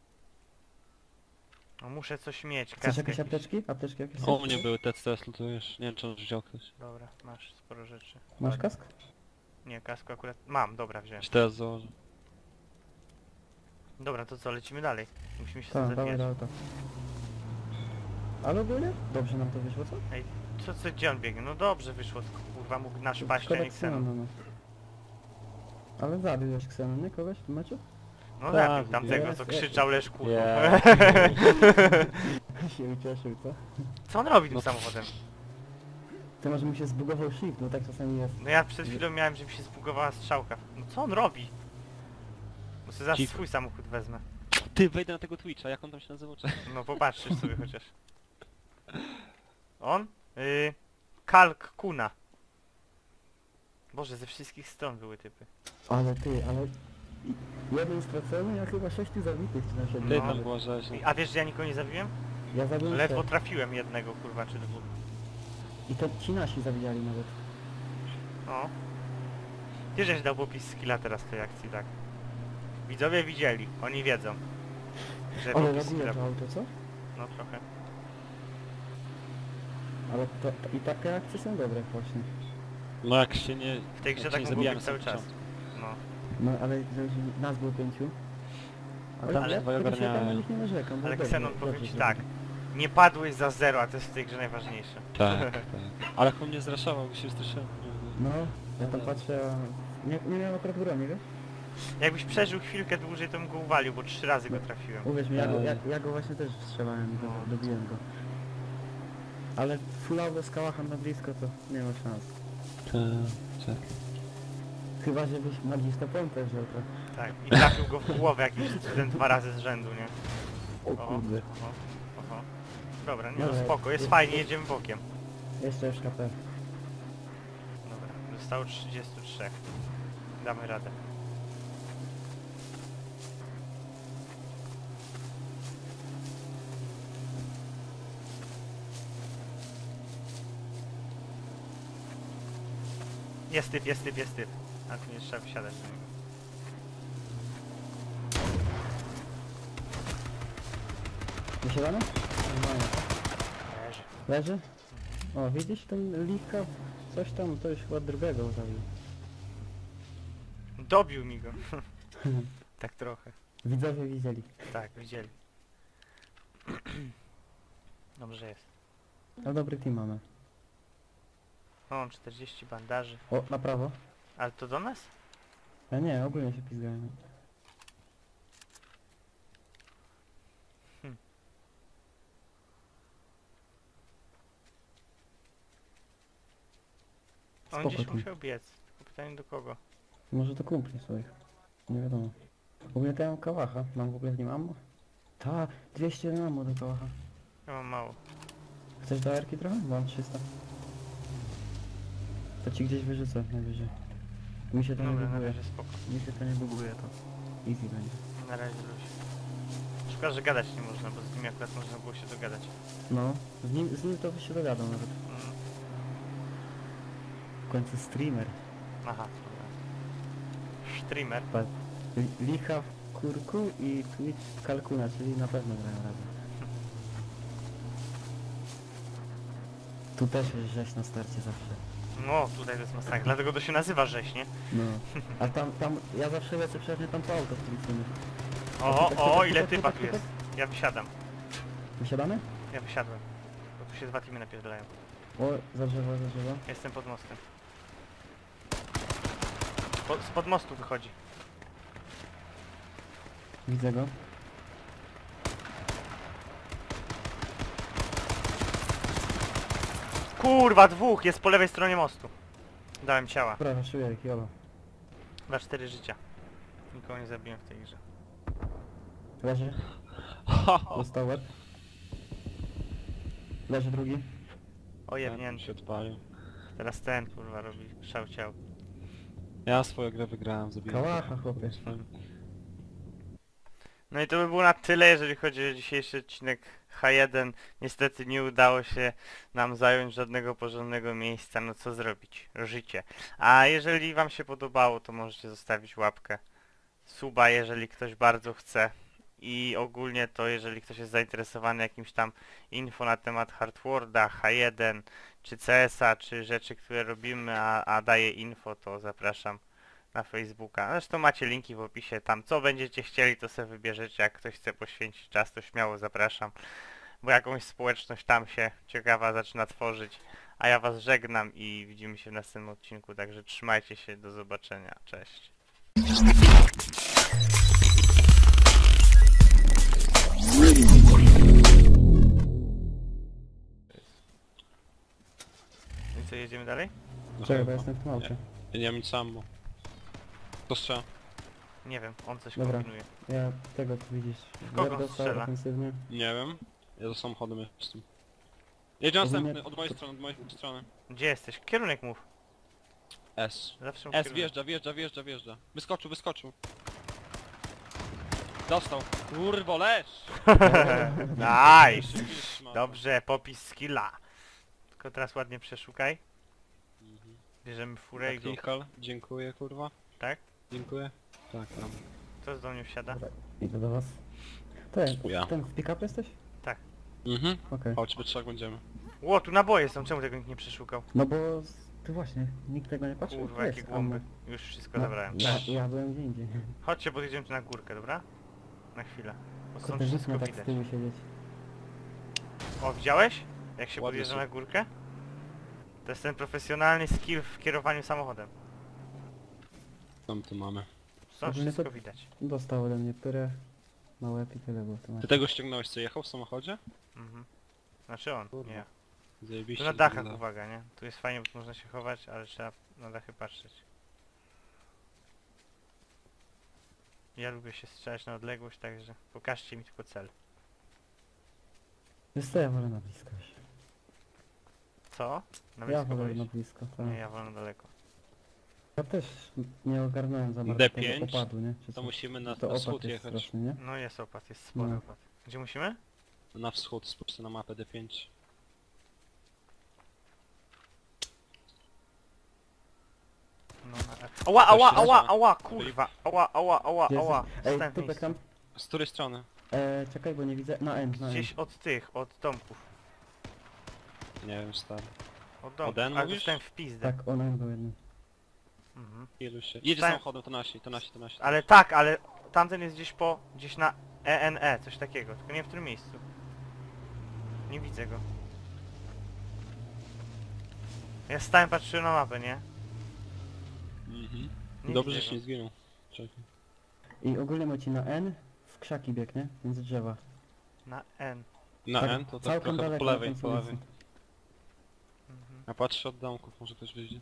No muszę coś mieć. Chcesz kask jakieś jakiś. apteczki? Apteczki jakieś? O mnie były te C S, lutujesz. Nie wiem, czy on wziął ktoś. Dobra, masz sporo rzeczy. Masz kask? Nie, kasku akurat. Mam, dobra, wziąłem. Czy teraz założę? Dobra, to co, lecimy dalej. Musimy się Tak, stąd dawaj zabijać. do auta. Ale ogólnie? Dobrze nam to wyszło, co? Co, co, gdzie on biegnie? No dobrze wyszło, kurwa mógł nasz paść, a Szkoda nie Xenon. Xenona, no. Ale zabił już Xenon, nie? Kogoś w tym meczu? No Tak, zabił tamtego, jest, co jest. krzyczał leż kurwa. Yeah. się ucieszył, co? Co on robi tym No. samochodem? To może mu się zbugował shift, no tak czasami jest. No ja przed chwilą miałem, że mi się zbugowała strzałka. No co on robi? Bo sobie zaraz Cicho. swój samochód wezmę. Ty, wejdę na tego Twitcha, jak on tam się nazywał? No popatrzysz sobie chociaż. On? Yy, Kalk Kuna. Boże, ze wszystkich stron były typy. Ale ty, ale... i- Jeden stracony, a chyba sześciu zabitych czy na siedmiu. Ty No. tam była rzeź. I- A wiesz, że ja nikogo nie zabiłem? Ja zabiłem Ledwo trzech. trafiłem jednego kurwa, czy dwóch. I to ci nasi zabijali nawet. No. Ty żeś dał popis skilla teraz tej akcji, tak? Widzowie widzieli, oni wiedzą. Że Ale popis laguje skilla... to auto, co? No trochę. Ale to, to, i takie akcje są dobre właśnie. No jak się nie... W tej grze jak tak się nie mogło zabijamy być cały na czas. początku. No. No ale że nas było pięciu. Ale tam się ja dwoje tego się tam na ogarniają. nich nie narzekam, bo Ale dobrze- Xenon dobrze powiem ci zrobili. tak. Nie padłeś za zero, a to jest w tej grze najważniejsze. Tak, tak. Ale jak on mnie zraszował, bo się straszyłem. No, ja tam patrzę, a... Nie, nie miałem akurat broni, wiesz? Jakbyś przeżył chwilkę dłużej, to bym go uwalił, bo trzy razy go trafiłem. Uwierz mi, ja go, ja, Eee. ja go właśnie też strzelałem i No. do, dobiłem go. Ale full auto z kałachem na blisko to nie ma szans. Tak, tak. Chyba, żebyś magiczną pompę wziął to. Tak, i trafił go w głowę jakiś student dwa razy z rzędu, nie? O kurde. Oho, oho. Dobra, nie no Dobra, spoko, jest jest- fajnie, jedziemy bokiem. Jeszcze już K P. Dobra, zostało trzydzieści trzy. Damy radę. Jest typ, jest typ, jest typ. A tu nie trzeba wysiadać do niego. Wysiadamy? Normalnie. Leży. Leży? O, widzisz ten lika? Coś tam, to już chyba drugiego zabił. Dobił mi go. Tak trochę. Widzowie widzieli. Tak, widzieli. Dobrze jest. No dobry team mamy. O, mam czterdzieści bandaży. O, na prawo. Ale to do nas? A nie, ogólnie się pizgają. On Spoko gdzieś team. musiał biec. Tylko pytanie do kogo. Może to kumpli swoich. Nie wiadomo. W ogóle to ja mam kałacha. Mam w ogóle w nim ammo? Ta, dwieście ammo do kałacha. Ja mam mało. Chcesz do erki trochę? Mam trzysta. To ci gdzieś wyrzucę najwyżej. Mi się to nie Dobra, na buguje. razie spoko. Mi się to nie buguje, to easy będzie. Na razie luź. Szkoda, że gadać nie można, bo z nim akurat można było się dogadać. No, z nim, z nim to by się dogadał nawet. Mm. W końcu streamer. Aha, dobra. Streamer. Patrz, li- Licha w kurku i Twitch w kalkuna, czyli na pewno grają razem. Tu też jest rzeź na starcie zawsze. No, tutaj to jest masakra, dlatego to się nazywa rzeź, nie? No. A tam, tam, ja zawsze lecę przeważnie tam po auto w policyjnym. O, Typek, o, typek, ile typek, typa typek, tu jest. Ja wysiadam. Wysiadamy? Ja wysiadłem. Bo tu się dwa teamy napierdalają. O, za drzewo, za drzewo. Jestem pod mostem. Po, spod mostu wychodzi. Widzę go. Kurwa, dwóch! Jest po lewej stronie mostu. Dałem ciała. Dobra, raszuję ich, jolo. Dwa cztery życia. Nikogo nie zabiłem w tej grze. Leży. Dostał łeb. Leży drugi. O Ten jebnięty. się odpalił. Teraz ten kurwa robi szał ciał. Ja swoją grę wygrałem, zabiłem. Kałacha, chłopie. No i to by było na tyle, jeżeli chodzi o dzisiejszy odcinek H jeden. Niestety nie udało się nam zająć żadnego porządnego miejsca, no co zrobić? Życie. A jeżeli wam się podobało, to możecie zostawić łapkę, suba, jeżeli ktoś bardzo chce. I ogólnie to, jeżeli ktoś jest zainteresowany jakimś tam info na temat Hardwarda, H jeden, czy C S a, czy rzeczy, które robimy, a, a daje info, to zapraszam na Facebooka. Zresztą macie linki w opisie, tam co będziecie chcieli, to sobie wybierzecie. Jak ktoś chce poświęcić czas, to śmiało zapraszam, bo jakąś społeczność tam się ciekawa zaczyna tworzyć. A ja was żegnam i widzimy się w następnym odcinku, także trzymajcie się, do zobaczenia, cześć. I co, jedziemy dalej? No Czekaj, bo chyba. jestem w tym aucie. Ja nie mam nic samo. To strzela. Nie wiem, on coś Dobra. kombinuje. Ja tego tu widzisz. kogo Zerdo strzela? stał ofensywnie. Nie wiem. Ja za samochodem jestem. Jedzie następny, Ogólnie od mojej to- strony, od mojej strony. Gdzie jesteś? Kierunek mów. S. Zawsze mów S, kierunek. wjeżdża, wjeżdża, wjeżdża, wjeżdża. Wyskoczył, wyskoczył. Dostał. Kurwo, leż! Nice! Dobrze. Dobrze, popis skilla. Tylko teraz ładnie przeszukaj. Mhm. Bierzemy furę i go. Klichal, dziękuję kurwa. Tak? Dziękuję. Tak, tam. Kto do mnie wsiada? Dobra, idę do was. To jest, Ja. ten w pick-up jesteś? Mhm. Okej. Chodź, we trzech będziemy. Ło, tu naboje są, czemu tego nikt nie przeszukał? No bo... z- Ty właśnie, nikt tego nie patrzył? Kurwa, Jest jakie głąby. ammo. Już wszystko No, zabrałem. ja, Cześć. ja byłem gdzie indziej. Chodźcie, podjedziemy tu na górkę, dobra? Na chwilę. Bo stąd Kurde, wszystko życzmy tak z widać. tyłu siedzieć. O, widziałeś? Jak się Ładnie podjeżdża są. na górkę? To jest ten profesjonalny skill w kierowaniu samochodem. Tam to mamy. Stąd Ogólnie to- wszystko widać. Dostał ode mnie pyrę na łeb i tyle było w tym Ty tego ściągnąłeś, co jechał w samochodzie? Mhm. Znaczy on, Kurwa. nie. Zajebiście. Tu na dachach wygląda. uwaga, nie? Tu jest fajnie, bo tu można się chować, ale trzeba na dachy patrzeć. Ja lubię się strzelać na odległość, także pokażcie mi tylko cel. Wiesz co, ja wolę na blisko. Co? Na Ja blisko wolę na wolisz? blisko, tak. Nie, ja wolę na daleko. Ja też nie ogarnąłem za bardzo D tego pięć, opadu, nie? Czy To co? musimy na, To na opad wschód jest jechać. straszny, nie? No jest opad, jest spory No. opad. Gdzie musimy? Na wschód, spójrzcie na mapę D pięć. No na F. Ała, ała, Też jest ała, na- ała, kurwa! Ała, ała, ała, Gdzie ała! jesteś? Ej, Wstęp tupek miejscu. tam. Z której strony? E, czekaj, bo nie widzę. Na N, na N. Gdzieś od tych, od domków. Nie wiem, stary. Od domków, Od N ale mówisz? dostałem w pizdę. Tak, on N był jeden. Mhm. Ilu się? Jedzie Stałem- samochodem, to nasi, to nasi, to nasi. Ale tak, ale tamten jest gdzieś po, gdzieś na E N E, coś takiego, tylko nie wiem w którym miejscu. Nie widzę go. Ja stałem, patrzyłem na mapę, nie? Mhm. Nie Dobrze, widzę że go. się nie zginął. Czekaj. I ogólnie macie na N w krzaki biegnie, między drzewa. Na N. Na Tak, N to tak całkiem trochę daleko po na lewej, końcu po lewej. ulicy. Mhm. Ja patrzę od domków, może ktoś wyjdzie.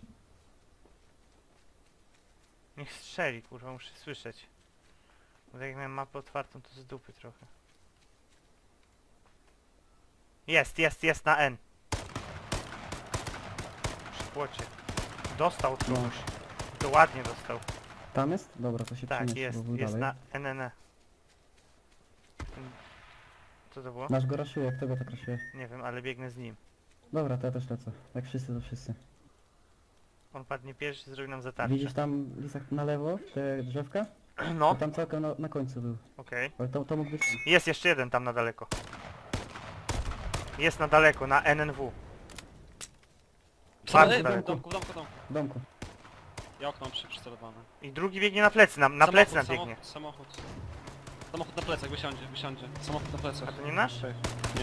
Niech strzeli, kurwa, muszę słyszeć. Bo tak jak miałem mapę otwartą, to z dupy trochę. Jest, jest, jest na N. Przy płocie. Dostał od No. kogoś. To ładnie dostał. Tam jest? Dobra, to się Tak, przyniesie, jest, bo był jest dalej. na N N E. Co to było? Nasz go raszuje, jak tego tak raszuje. Nie wiem, ale biegnę z nim. Dobra, to ja też lecę. Jak wszyscy, to wszyscy. On padnie pierwszy, zrobi nam zatarczę. Widzisz tam, Lisak, na lewo, te drzewka? No, To tam całkiem na, na końcu był. okej. Ale to, to mógł być on. Jest jeszcze jeden tam na daleko. Jest na daleko, na N N W. Co? Bardzo Ej, w daleko. domku, w domku, w domku. W domku. Ja okno mam przy- przycelowane. I drugi biegnie na plecy, na, na plecy nam biegnie. Samochód, samochód. Samochód na plecach, wysiądzie, wysiądzie. Samochód na plecach. A to nie nasz? Nie.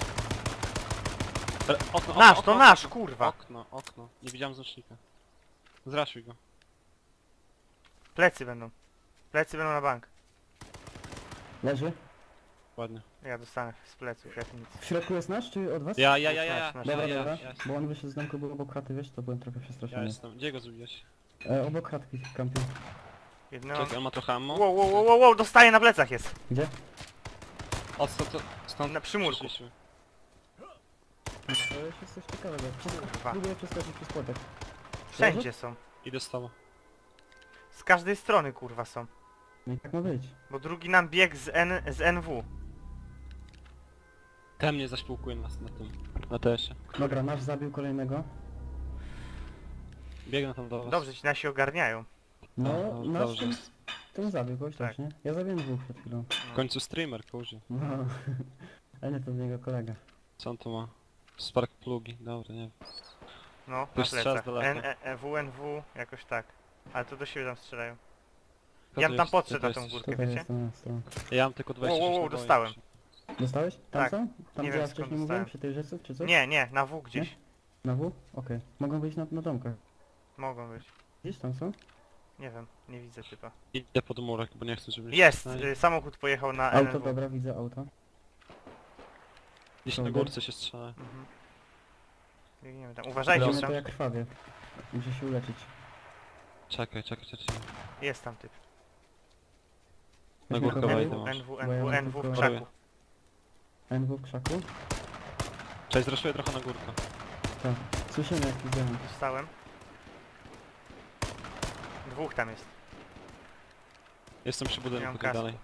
E, Okno, Nasz, okno, to okno, nasz, okno. kurwa. Okno, okno. Nie widziałem znacznika. Zraszuj go. Plecy będą. Plecy będą na bank. Leży. Ładnie. Ja dostanę z pleców jak nic. W środku jest nasz, czy od was? Ja, ja, ja, ja, ja. Nasz, nasz. ja, Dobra, ja, dobra. ja, Bo on wyszedł z domku, był obok chaty, wiesz, to byłem trochę ja przestraszony. jestem. Gdzie go zabijać? E, obok chatki kampił. Jedno... Czekaj, on ma trochę ammo. Wow, wow, wow, wow, wow, dostaje na plecach jest. Gdzie? O, co, co, stąd Na przymurku. przyszliśmy. To jest coś ciekawego. Kurwa. Próbuję przeskoczyć przez płotek. Wszędzie są. Idę z tobą. Z każdej strony kurwa są. No i tak ma być. Bo drugi nam biegł z, N, z N W. Ten mnie zaśpółkuje nas na tym. Na T S-ie. Dobra, nasz zabił kolejnego. Biegnę tam do was. Dobrze, ci nasi ogarniają. No, No, nasz dobrze. ten, ten zabił kogoś Tak. też, nie? Ja zabiłem dwóch przed chwilą. W końcu streamer, kurzy. No. A nie, to jego kolega. Co on tu ma? Spark plugi, dobra, nie wiem. No, na Ktoś strzela z plecach. daleka. N, E, E, W, N, W, jakoś tak. Ale to do siebie tam strzelają. Kto Ja tu bym tam jest? podszedł Ty na to tą jesteś? górkę, Tutaj wiecie? jest na stronę. Ja mam tylko dwadzieścia Wow, wow, sześć wow, naboi. dostałem. Dostałeś? Tam Tak. są? Tam Nie gdzie wiem, ja skąd wcześniej mówiłem, dostałem. przy tej rzece, czy coś? Nie, nie, na W gdzieś. Na W? Okej. Mogą być na, na domkach. Mogą być. Gdzieś tam są? Nie wiem, nie widzę typa. Idę pod murek, bo nie chcę, żeby... Jest! No i Y, samochód pojechał na Auto, N N W. dobra, widzę auto. Gdzieś na Dobra. górce się strzela. Mhm. Biegniemy tam. Uważajcie, Dobra, jest to tam. ja krwawię. Muszę się uleczyć. Czekaj, czekaj, czekaj. Jest tam typ. Na Weź górkę mi wejdę, kogoś. masz. N W, Bo ja N W, mam N W w tylko- krzaku. N W w krzaku? Cześć, zraszuję trochę na górkę. Tak. Słyszymy jak idziemy. Dostałem. Dwóch tam jest. Jestem przy Nie mam budynku, tutaj kasku. dalej.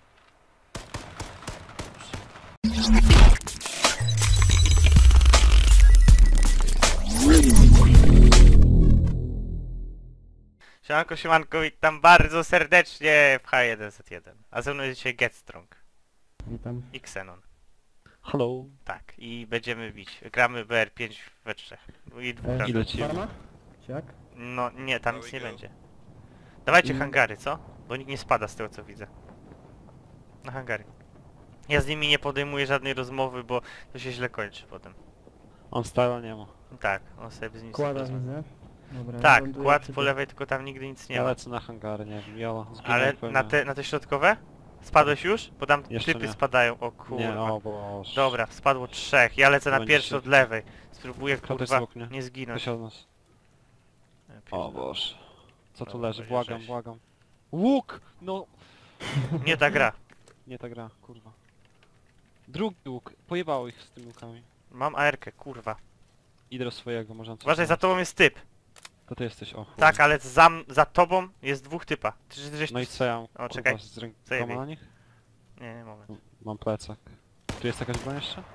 Siemanko, siemanko, witam bardzo serdecznie w H jeden Z jeden. A ze mną jest dzisiaj Getstrong Witam. i Xenon. Hello. Tak, i będziemy bić. Gramy B R pięć we trzech. I dwóch E, razem. ile ci- Farma? Czy jak? No nie, tam nic nie będzie. Dawajcie Mm. hangary, co? Bo nikt nie spada z tego co widzę. Na hangary. Ja z nimi nie podejmuję żadnej rozmowy, bo to się źle kończy potem. On stała nie ma. Tak, on sobie z nim Kłada rozmawia. widzę. Dobra, Tak, ląduję kład przy po tym. lewej, tylko tam nigdy nic nie Ja ma. lecę na hangary, nie wiem, jała. zginąłem Ale pewnie. na te, na te środkowe? Spadłeś już? Bo tam Jeszcze typy nie. spadają, o Nie, kurwa. o Boże. Dobra, spadło trzech. Ja lecę na Będzie pierwszy się- od lewej. Spróbuję Kto to jest kurwa obok mnie? nie zginąć. Ktoś od nas. Ja O pierdolę. Boże. Co tu Dobra, leży? będzie Błagam, sześć. błagam. Łuk! No! Nie ta gra. Nie ta gra, kurwa. Drugi łuk, pojebało ich z tymi łukami. Mam A R kę, kurwa. Idę do swojego, można coś Uważaj, za znaleźć. tobą jest typ. To ty jesteś, o chuj. Tak, ale za, za tobą jest dwóch typa. Ty, ty, żeś No i tu- co ja mam, O, kurwa, czekaj. z rękoma Zajebij. na nich? Nie, nie, moment. Mam plecak. Tu jest jakaś broń jeszcze?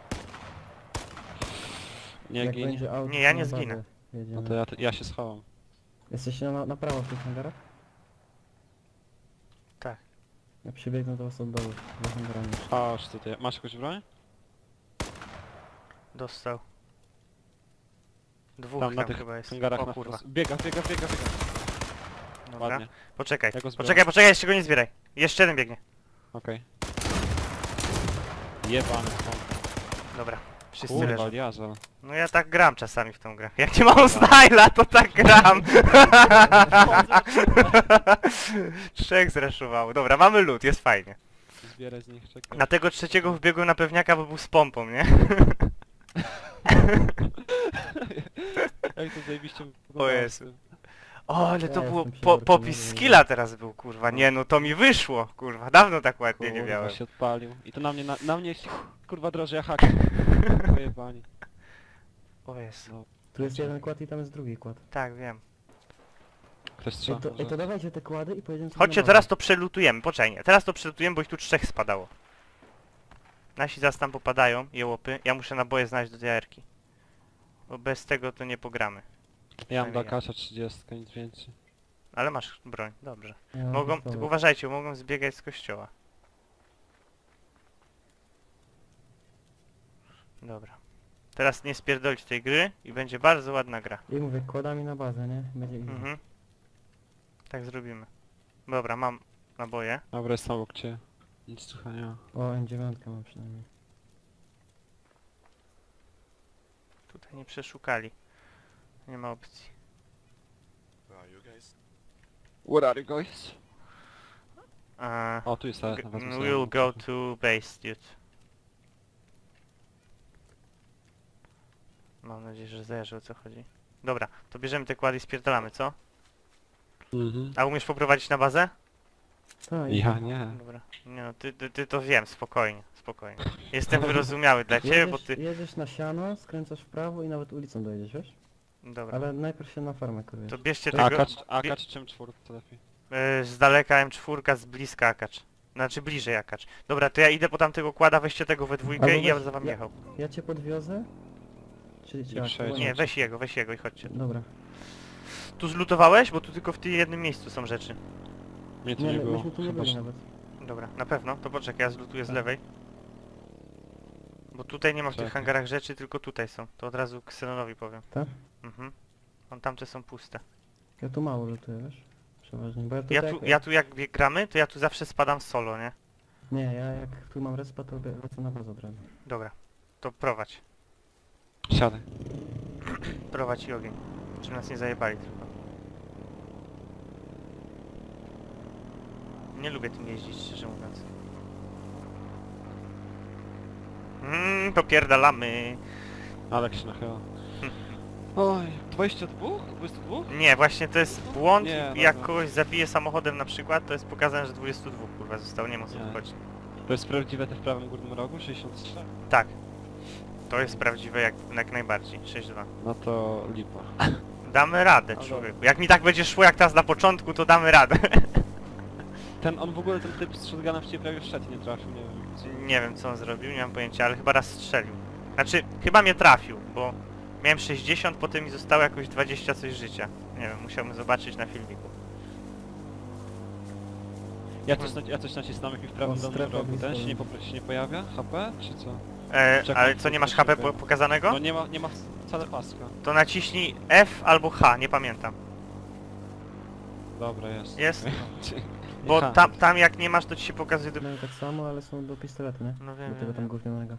Nie Jak ginie. będzie auto, Nie, ja to nie na bazę zginę. jedziemy. No to ja, ja się schowam. Jesteście na, na prawo w tych hangarach? Tak. Ja przybiegnę do was od dołu, za hangarami. Chodź tutaj, masz jakąś broń? Dostał. Dwóch Tam tam, na tych chyba jest. hangarach O na kurwa. wprost. Biega, biega, biega, biega. Dobra. Ładnie, Poczekaj. Ja go zbieram. Poczekaj, poczekaj, jeszcze go nie zbieraj. Jeszcze jeden biegnie. okej. Jebany stąd. Dobra. Wszyscy Kurwa, leżą. Jazel. No ja tak gram czasami w tą grę. Jak nie mam styla, to tak gram. Trzech zreszowało. Dobra, mamy loot, jest fajnie. Zbieraj z nich, czekaj. Na tego trzeciego wbiegłem na pewniaka, bo był z pompą, nie? Jak to zajebiście O Jezu. O, ale to Ja było... jestem Po, przyborkiem, popis nie wiem. skilla teraz był, kurwa. Nie no, to mi wyszło, kurwa. Dawno tak ładnie nie Kurwa, miałem. się odpalił. I to na mnie, na, na mnie się kurwa droży jak hak. Pojebani. O Jezu. Tu jest jeden kład i tam jest drugi kład. Tak, wiem. Ktoś Ej strzela. to, ej, to dawajcie te kłady i pojedziemy sobie Chodźcie, na teraz bazę. to przelutujemy. Poczekaj, nie. Teraz to przelutujemy, bo ich tu trzech spadało. Nasi zaraz tam popadają, jełopy. Ja muszę naboje znaleźć do diarki. Bo bez tego to nie pogramy. Ja mam do Przynajmniej Akasza trzydzieści, nic więcej. Ale masz broń, dobrze. Ja mam Mogą, pistolet. tylko uważajcie, mogą zbiegać z kościoła. Dobra. Teraz nie spierdolić tej gry i będzie bardzo ładna gra. I mówię, kładami na bazę, nie? Będzie easy. Mhm. Tak zrobimy. Dobra, mam naboje. Dobra, jest obok cię. Nic słuchaj, nie ma. O, M dziewięć mam przynajmniej. Tutaj nie przeszukali. Nie ma opcji. Where are you guys? Uh, O, tu jest ale g- na was we'll go to base, dude. Mam nadzieję, że zależy o co chodzi. Dobra, to bierzemy te kłady i spierdalamy, co? Mhm. A umiesz poprowadzić na bazę? Tak, Ja nie. Dobra. Nie no, ty, ty, ty to wiem, spokojnie, spokojnie. Jestem wyrozumiały dla ciebie, bo ty... jedziesz na siano, skręcasz w prawo i nawet ulicą dojedziesz, wiesz? Dobra. Ale najpierw się na farmę kurwiesz. To bierzcie tego... Akacz, akacz czym czwór to lepiej. y, z daleka M cztery, z bliska akacz. Znaczy bliżej akacz. Dobra, to ja idę po tamtego kłada, weźcie tego we dwójkę Albo i ja weź- za wam ja- jechał. Ja cię podwiozę? Czy cię przejdź. Nie, weź jego, weź jego i chodźcie. Dobra. Tu zlutowałeś? Bo tu tylko w tym jednym miejscu są rzeczy. Mnie tu Nie, nie my, było. myśmy tu nie Chyba, byli że- nawet. Dobra, na pewno. To poczekaj, ja zlutuję z Tak. lewej. Bo tutaj nie ma w tych Czekaj. hangarach rzeczy, tylko tutaj są. To od razu Ksenonowi powiem. Tak? Mhm. On tamte są puste. Ja tu mało lutuję, wiesz? Przeważnie, bo ja tu Ja tak... tu, ja tu jak wie- gramy, to ja tu zawsze spadam solo, nie? Nie, ja jak tu mam respa, to le- lecę na bazę od razu. Dobra. To prowadź. Siadaj. Prowadź i ogień. Żeby nas nie zajebali tylko. Nie lubię tym jeździć, szczerze mówiąc. Mmm, popierdalamy. Alek się nachyla. Oj, dwadzieścia dwa? dwadzieścia dwa? Nie, właśnie to jest błąd Nie, i jak dobra. kogoś zabije samochodem na przykład, to jest pokazane, że dwadzieścia dwa kurwa zostało, nie ma co Nie. tu chodzi. To jest prawdziwe te w prawym górnym rogu? sześćdziesiąt trzy? Tak. To jest prawdziwe jak, jak najbardziej. sześć dwa. No to lipa. Damy radę, No człowieku. Jak mi tak będzie szło jak teraz na początku, to damy radę. Ten, on w ogóle, ten typ z shotguna w ciebie prawie w szczęście nie trafił, nie wiem. Nie wiem co on zrobił, nie mam pojęcia, ale chyba raz strzelił. Znaczy, chyba mnie trafił, bo miałem sześćdziesiąt, potem mi zostało jakoś dwadzieścia coś życia. Nie wiem, musiałbym zobaczyć na filmiku. Ja coś, naci- ja coś nacisnąłem jak mi w prawym O, dolnym strefa rogu. Ten blisko. się nie, popra- się nie pojawia? H P? Czy co? E, Czekaj, ale co, nie masz coś H P po czekaj. pokazanego? No nie ma, nie ma wcale paska. To naciśnij F albo H, nie pamiętam. Dobra, jest. Jest? Okej. Bo Aha, tam, tam jak nie masz, to ci się pokazuje do... Mają tak samo, ale są do pistoletu, nie? No Do wiem, tego wiem, tam wiem. gównianego.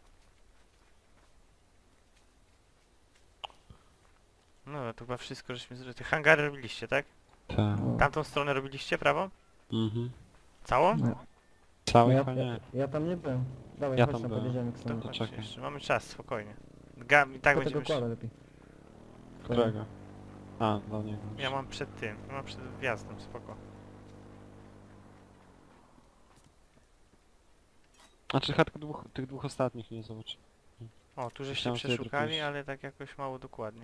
No to chyba wszystko żeśmy zrobili. Te hangary robiliście, tak? Tak. No. Tamtą stronę robiliście, prawą? Mhm. Całą? No. Cały ja, chyba ja, nie. ja tam nie byłem. Dawaj, Ja chodź tam tam byłem. podjedziemy k To sobie. to chodźcie czekaj. jeszcze. Mamy czas, spokojnie. Ga I tak Do tego będziemy... kłada lepiej. Którego? A, do niego. Ja mam przed tym, ja mam przed wjazdem, spoko. Znaczy chyba tylko dwóch, tych dwóch ostatnich nie zobacz. O, tu żeście Myślałem, że jedno przeszukali, pójść. ale tak jakoś mało dokładnie.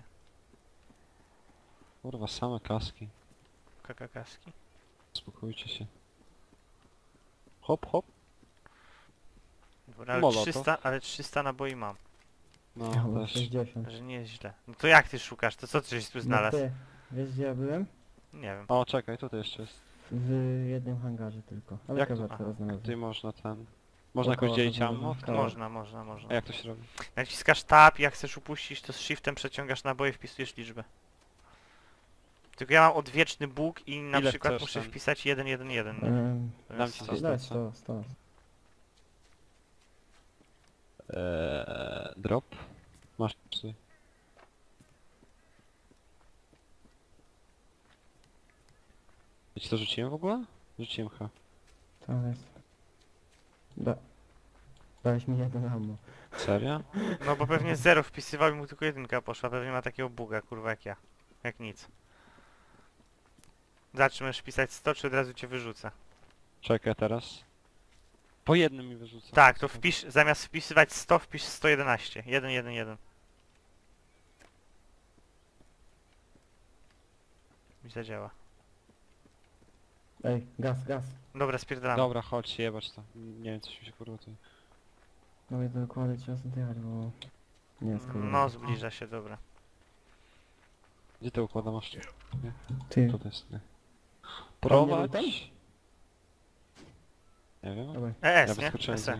Kurwa, same kaski. Kakakaski. Uspokójcie się. Hop, hop. Dobra, ale Molotow. trzysta, ale trzysta naboi mam, No, Ja mam też. sześćdziesiąt. że nie jest źle. No to jak ty szukasz? To co ty żeś tu No znalazł? ty, wiesz gdzie ja byłem? Nie wiem. O, czekaj, tutaj jeszcze jest. W jednym hangarze tylko. Ale Jak jak to- teraz aha, znalazłem. Tutaj można ten... Można jakoś Dookoła dzielić to ammo? znalazłem. Można, można, można. A jak to się robi? Naciskasz tab i jak chcesz upuścić, to z shiftem przeciągasz naboje, wpisujesz liczbę. Tylko ja mam odwieczny bóg i na Ile przykład chcesz muszę ten? wpisać jeden jeden jeden. Ehm, Dam ci sto. coś. daj sto, sto. Eee, drop? Masz tutaj. Ja ci to rzuciłem w ogóle? Rzuciłem H. Tam jest. Da. Dałeś mi jeden ammo. Serio? No bo pewnie zero wpisywał i mu tylko jedynka poszła, pewnie ma takiego buga, kurwa, jak ja. Jak nic. Zaczniesz pisać sto, czy od razu cię wyrzucę? Czekaj teraz. Po jednym mi wyrzuca. Tak, to wpisz, zamiast wpisywać sto, wpisz sto jedenaście. jeden jeden jeden. Mi zadziała. Ej, gaz, gaz. Dobra, spierdalamy. Dobra, chodź, jebać to. Nie wiem, coś mi się kurwa tutaj... No i dokładnie trzeba zjechać, bo... Nie jest kurwa. No, zbliża się, dobra. Gdzie ty układa masz? Ty, Tutaj jest, nie. Prowadź! Prowadź! Nie wiem. dawaj. E Ja S, nie? wyskoczyłem z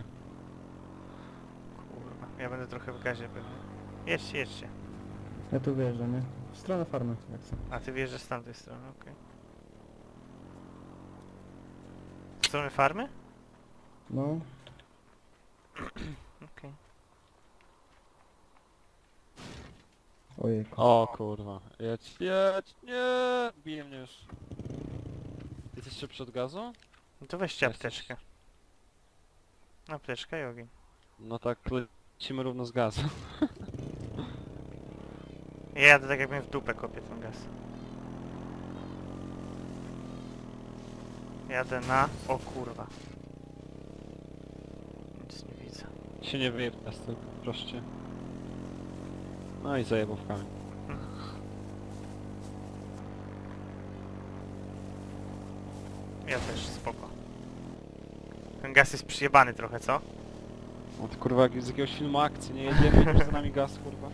S E. niej. Kurwa, ja będę trochę w gazie pewnie. Jedźcie, jedźcie. Ja tu wjeżdżam, nie? W stronę farmy, jak chcę. A ty wjeżdżasz z tamtej strony, okej. Z strony farmy? No, Okej. ojejku. O kurwa. Jedź, jedź, nie! Bije mnie już. Jesteś szybszy od gazu? No to weźcie Jesteś. apteczkę. Apteczka i ogień. No tak, lecimy równo z gazu. Ja jadę tak jakbym w dupę kopię ten gaz. Jadę na... O kurwa. Nic nie widzę. Się nie wyjeb z tego, proszę cię. No i zajebał w kamień. Ja też, spoko. Ten gaz jest przyjebany trochę, co? O ty kurwa, jak z jakiegoś filmu akcji, nie jedziemy, już za nami gaz, kurwa.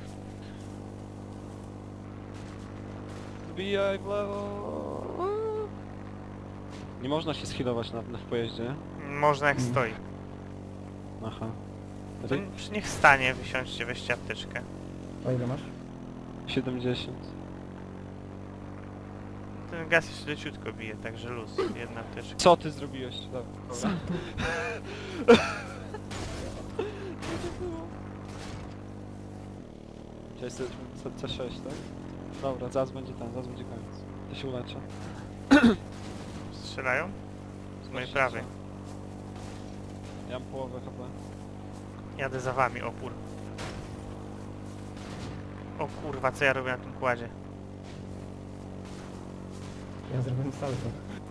Wbijaj w lewo. Nie można się schilować na, na w pojeździe. Można jak Mm. stoi. Aha. To przy niech stanie, wysiądźcie, weźcie apteczkę. A ile masz? siedemdziesiąt. Ten gaz jeszcze leciutko bije, także luz. Jedna apteczka. Co ty zrobiłeś? Dobra. Cześć, C sześć, tak? Dobra, zaraz będzie ten, zaraz będzie koniec. To się uleczę. Strzelają? Z mojej Właśnie prawej. co? Ja mam połowę H P. Jadę za wami, opór. O kurwa, co ja robię na tym kładzie? Ja zrobiłem salto.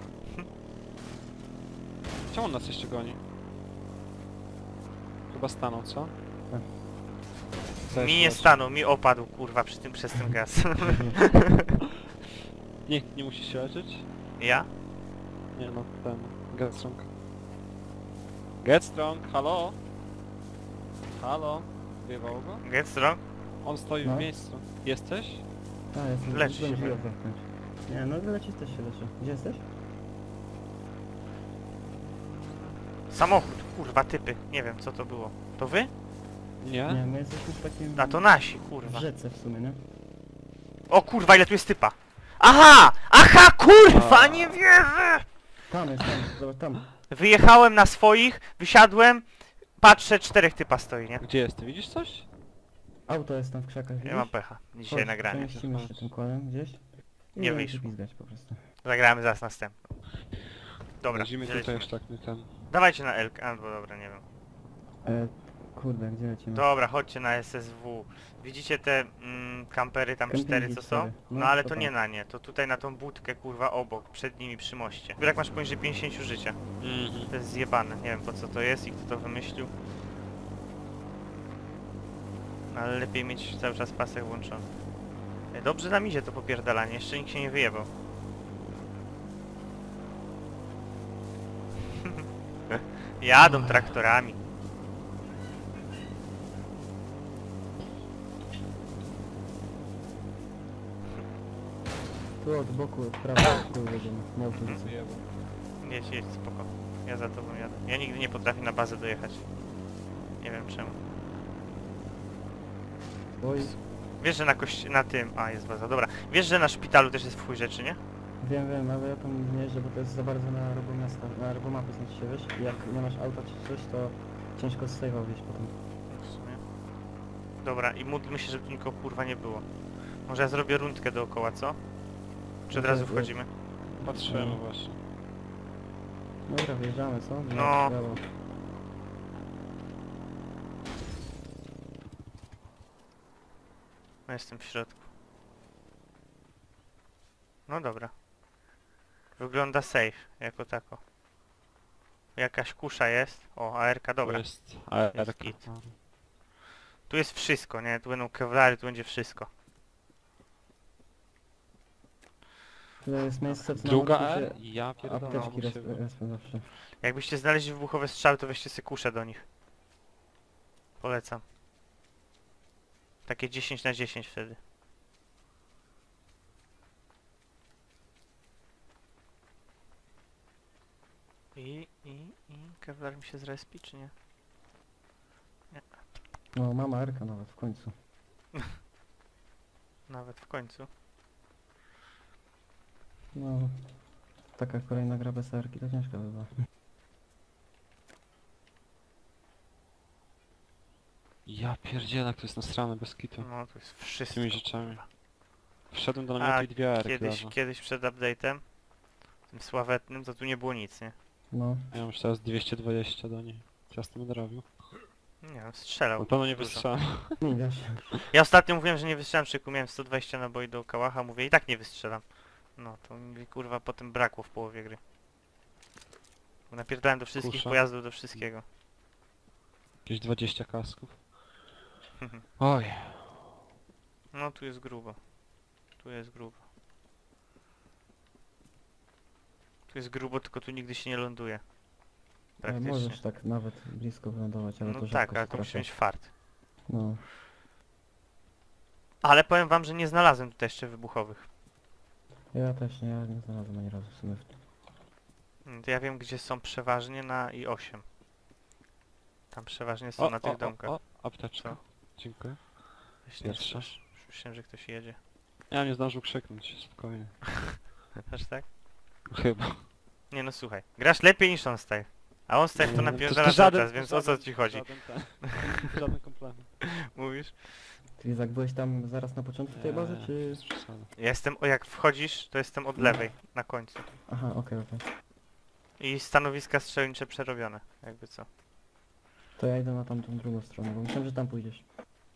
Czemu on nas jeszcze goni? Chyba stanął, co? Tak. Cześć, Mi nie chodź. stanął, mi opadł kurwa przy tym przez ten gaz. Nie, nie musisz się leczyć? Ja? Nie no, ten... Get strong. Get strong, halo? Halo? Wyjebało go? Get strong? On stoi No. w miejscu. Jesteś? A, jestem. Lecz się byłem chyba. żywy zamknąć. Nie, no wylecieć też się leczy. Gdzie jesteś? Samochód, kurwa, typy. Nie wiem, co to było. To wy? Nie? Nie, my jesteśmy w takim... A to nasi, W kurwa. rzece w sumie, nie? O kurwa, ile tu jest typa. Aha! Aha, kurwa, A. nie wierzę! Tam jest, tam, zobacz, tam. Wyjechałem na swoich, wysiadłem, patrzę, czterech typa stoi, nie? Gdzie jest? Ty widzisz coś? Auto jest tam w krzakach, Nie widzisz? mam pecha. Dzisiaj Chodź, nagranie. Przemieścimy się tym kładem gdzieś. I Nie będziemy wyszło. pizgać po prostu. Zagramy zaraz następną. Dobra, Lecimy gdzie tutaj lecimy? już tak, nie ten... Dawajcie na Elk, albo dobra, nie wiem. E, Kurde, gdzie lecimy? Dobra, chodźcie na S S W. Widzicie te mm, kampery tam Kempingi cztery co są? cztery. No, No, ale to to nie tak. na nie, to tutaj na tą budkę kurwa obok, przed nimi przy moście. Jak masz poniżej pięćdziesiąt życia. Mhm. To jest zjebane, nie wiem po co to jest i kto to wymyślił. No, ale lepiej mieć cały czas pasek włączony. E, Dobrze nam idzie to popierdalanie, jeszcze nikt się nie wyjebał. Jadą traktorami. Tu od boku, od prawej, tu jedziemy. Na autobusie. Wyjebał. Jedź, jedź, spoko. Ja za tobą jadę. Ja nigdy nie potrafię na bazę dojechać. Nie wiem czemu. Oj, Wiesz, że na kości... na tym... A, jest baza, dobra. Wiesz, że na szpitalu też jest w chuj rzeczy, nie? wiem, wiem, ale ja tam nie jeżdżę, bo to jest za bardzo na rogu miasta, na rogu mapy są się, wiesz? I jak nie masz auta czy coś, to ciężko z save'a wyjść potem. W sumie. Dobra, i módlmy się, żeby tu nikogo kurwa nie było. Może ja zrobię rundkę dookoła, co? Czy od Okej, razu okej. wchodzimy? Patrzymy No. właśnie. Dobra, wyjeżdżamy, co? No. Brawo. No jestem w środku. No dobra. Wygląda safe, jako tako. Jakaś kusza jest. O, A R K, dobra. To jest A R K. git. Tu jest wszystko, nie? Tu będą kewlary, tu będzie wszystko. Tutaj jest miejsce, co Druga na R? autobusie Ja pierdolę. apteczki obok resp siebie. resp zawsze. Jakbyście znaleźli wybuchowe strzały, to weźcie sobie kuszę do nich. Polecam. Takie dziesięć na dziesięć wtedy. I, i, i... Kevlar mi się zrespi, czy nie? No, mama Erka nawet w końcu. Nawet w końcu. No, taka kolejna gra bez Erki to ciężka by była. Ja pierdzielę, jak to jest nasrane bez kitu. No, to jest Z wszystko. tymi rzeczami. Wszedłem do A, namiotu i dwie A R K Kiedyś, leżą. kiedyś przed update'em, tym sławetnym, to tu nie było nic, nie? No, Ja mam już teraz dwieście dwadzieścia do niej. Co ja z tym będę robił? Nie wiem, strzelał. Na pewno nie dużo. wystrzelam. nie wiesz. Ja ostatnio mówiłem, że nie wystrzelam szyku, miałem sto dwadzieścia naboi do kałacha, mówię i tak nie wystrzelam. No, to mi kurwa potem brakło w połowie gry. Bo napierdałem do wszystkich Kusza. pojazdów, do wszystkiego. Jakieś dwadzieścia kasków. Oj. No, tu jest grubo. Tu jest grubo. Tu jest grubo, tylko tu nigdy się nie ląduje. E, Praktycznie. Możesz tak nawet blisko wylądować, ale No to tak, rzadko ale się to musi trafia. mieć fart. No, Ale powiem wam, że nie znalazłem tutaj jeszcze wybuchowych. ja też nie, ja nie znalazłem ani razu w sumie. w tym. Mm, To ja wiem, gdzie są przeważnie na i osiem. Tam przeważnie są na tych domkach. O, apteczka. Dziękuję. Jeśli nie pierwsza. słyszysz, myślałem, że ktoś jedzie. Ja nie zdążył krzyknąć, spokojnie. Aż tak? Chyba. Nie no słuchaj, grasz lepiej niż on style. A on style to Nie, napierdala to cały żaden- czas, więc to o co żaden- ci chodzi? Żaden, ten, żaden komplement. Mówisz? Ty jak byłeś tam zaraz na początku tej bazy, Nie, czy... bez przesady. Ja jestem, o jak wchodzisz, to jestem od lewej, na końcu. Aha, okej, okej. I stanowiska strzelnicze przerobione, jakby co. To ja idę na tamtą drugą stronę, bo myślałem, że tam pójdziesz.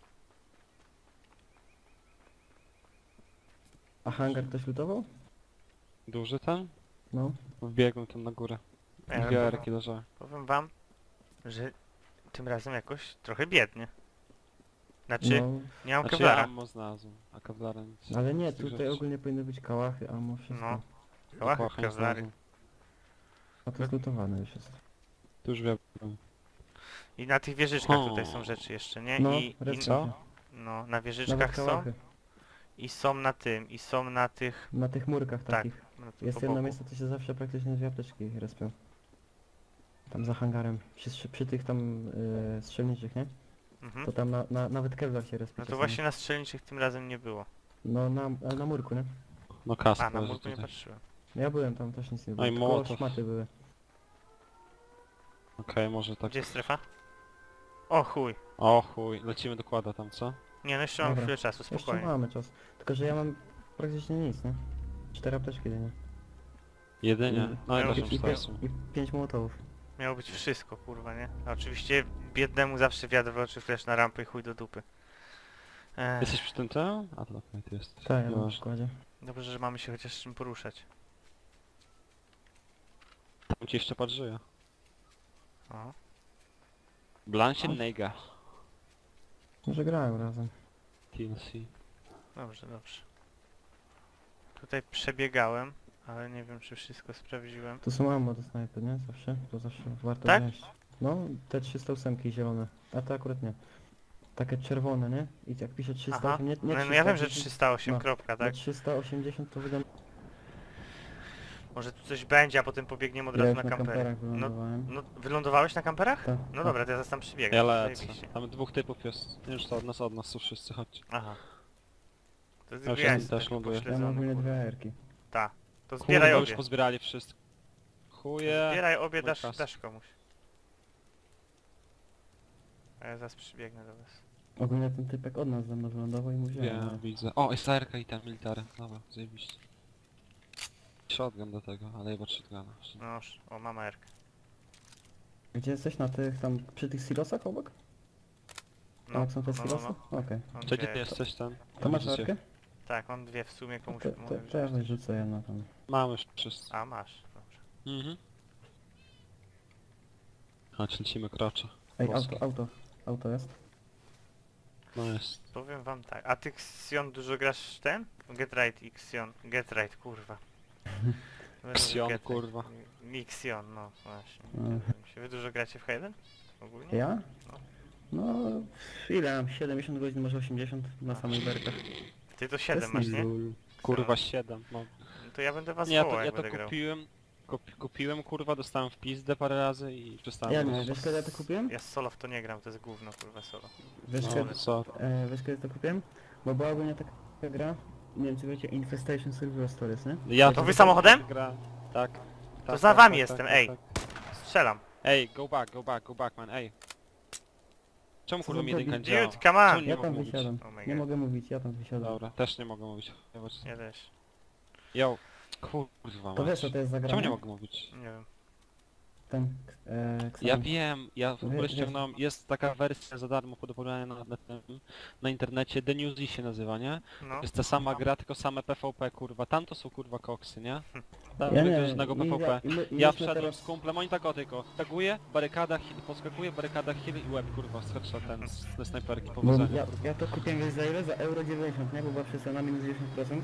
A hangar ktoś lutował? Duży ten? No. Wbiegłem tam na górę. Ja Dwie powiem, erki leżały. powiem wam, że tym razem jakoś trochę biednie. Znaczy, No, nie mam Znaczy ja kevlara. ammo znalazłem, a kevlara nic. ale nie, z tych tutaj rzeczy. ogólnie powinny być kałachy, ammo, wszystko. No. Do Kałachy, kłacha nie kevlary. znalazłem. A to jest lutowane już jest. Tu już wiem. I na tych wieżyczkach O. tutaj są rzeczy jeszcze, nie? No, I, i respa co? się. no, na Nawet wieżyczkach są kałachy. i są na tym, i są na tych, Na tych murkach tak, takich. na tym Jest po jedno boku. miejsce, to się zawsze praktycznie dwie apteczki respią. Tam za hangarem. Przy, przy tych tam yy, strzelniczych, nie? Mhm. To tam na, na, nawet Kevlar się respi No to czasami. właśnie na strzelniczych tym razem nie było. No na, ale na murku, nie? No kask A, na leży murku nie tutaj. patrzyłem. Ja byłem tam, też nic nie było. No i tylko Mołotow. szmaty były. Okej, może tak. Gdzie jest strefa? O chuj. O chuj, lecimy do kłada tam, co? Nie, no jeszcze mam Dobra. chwilę czasu, Jeszcze spokojnie. mamy czas. Tylko, że ja mam praktycznie nic, nie? Cztery apteczki jedynie. Jedynie. I- No i Ja też już mam I, cztery pię- w sumie. I pięć mołotowów. Miało być wszystko, kurwa, nie? A oczywiście biednemu zawsze wiatr w oczy, flash na rampę i chuj do dupy. Ech, Jesteś przy tym tym? A to okej, ty jesteś. Tak, ja na Nieważne. przykładzie. dobrze, że mamy się chociaż czym poruszać. Tam ci jeszcze patrz żyje. O. Blanche O. Nega. Może grają razem. T N C. Dobrze, dobrze. Tutaj przebiegałem, ale nie wiem czy wszystko sprawdziłem. To są ammo do snajpy, nie? Zawsze? To zawsze warto Tak? wziąć. No, te trzysta osiem zielone. A to akurat nie. Takie czerwone, nie? I jak pisze trzysta osiem, Aha, nie, nie no, no ja wiem, że trzysta osiemdziesiąt, trzysta osiem, no, kropka, na tak? trzysta osiemdziesiąt to wygląda... Może tu coś będzie, a potem pobiegniemy od Ja razu już na na kampery. kamperach No, wylądowałem. no, wylądowałeś na kamperach? Tak, No tak. dobra, to ja zaraz tam przybiegnę. Ja to lecę. zajebiście. Tam dwóch typów jest. Nie wiem czy to od nas, od nas są wszyscy, chodź. Aha. To Ja ja już jestem też taki ląduję. Ja mam pośledzony, ogólnie kurwa. dwie erki. Ta. To Kurwa, zbieraj już obie. pozbierali wszystko. Chuje. Zbieraj obie, Mój dasz, kas. dasz komuś. A ja zaraz przybiegnę do was. Ogólnie ten typek od nas ze mną wylądował i mu wziąłem. Wiem, ale- widzę. O, jest A R K i ten military. Dobra, zajebiście. Shotgun do tego, ale chyba shotguna. No już, o mama Erkę. Gdzie jesteś? Na tych tam, przy tych silosach obok? Tam jak są te no, no, silosy? no. Okej. Mam Czy dwie. ty jesteś ten? To masz Widzicie? erkę? Tak, mam dwie w sumie, komuś To, to, mogę to ja wziąć. wyrzucę jedno tam. Mamy już wszyscy. A, masz, dobrze. Mhm. Chodź, lecimy krocze. Ej, Włoskie. auto, auto. Auto jest. No jest. Powiem wam tak, a ty Xion dużo grasz w ten? Get right i Xion. Get right, kurwa. Xion, Get kurwa. Right. I Xion, no właśnie. Mm. Wy dużo gracie w H jeden? Ogólnie? Ja? No. No, ile mam? siedemdziesiąt godzin, może osiemdziesiąt na samych berkach. Ty to siedem jest masz, nie? Lul. Kurwa siedem. No. No to ja będę was Nie, ja wołał, to, ja jak to będę grał. kupiłem. Kupi, kupiłem kurwa, dostałem w pizdę parę razy i przestałem Ja grać. nie, wiesz kiedy ja to kupiłem? Ja z solo w to nie gram, to jest gówno, kurwa, solo. Wiesz No, kiedy, co? e, wiesz kiedy to kupiłem? Bo była ogólnie taka gra, nie wiem czy wiecie, Infestation Silver Stories, nie? Ja To wy samochodem? Gra. Tak. tak za tak, wami tak, jestem, tak, ej. tak. Strzelam. Ej, go back, go back, go back man, ej. Czemu Co kurwa za mi jedynka nie debil? działa? Dude, come on! Czemu nie Ja mogę tam mówić? wysiadam. Oh my Nie god. mogę mówić, ja tam wysiadam. Dobra, też nie mogę mówić. Zobacz. Ja też. Yo, kurwa To mać. wiesz co to jest za gra, Czemu nie nie? mogę mówić? Nie wiem. Ten, e, Ja Xan. wiem, ja w Wie- ogóle wiesz- ściągnąłem, jest taka wersja za darmo do pobrania na, na, tym, na internecie, The Newsy się nazywa, nie? No. Jest ta sama gra, tylko same P V P, kurwa. Tam to są kurwa koksy, nie? Tam Ja ja nie, żadnego i P V P. ja- i my- i Ja myśmy wszedłem teraz- z kumplem, oni tak o tylko taguję, barykada, heal, podskakuje, barykada, heal i łeb, kurwa, z headshotem, z, ze snajperki, Bo powodzenia. ja, ja to kupiłem wiesz za ile? Za euro dziewięćdziesiąt, nie? Bo była przecena minus dziesięć procent.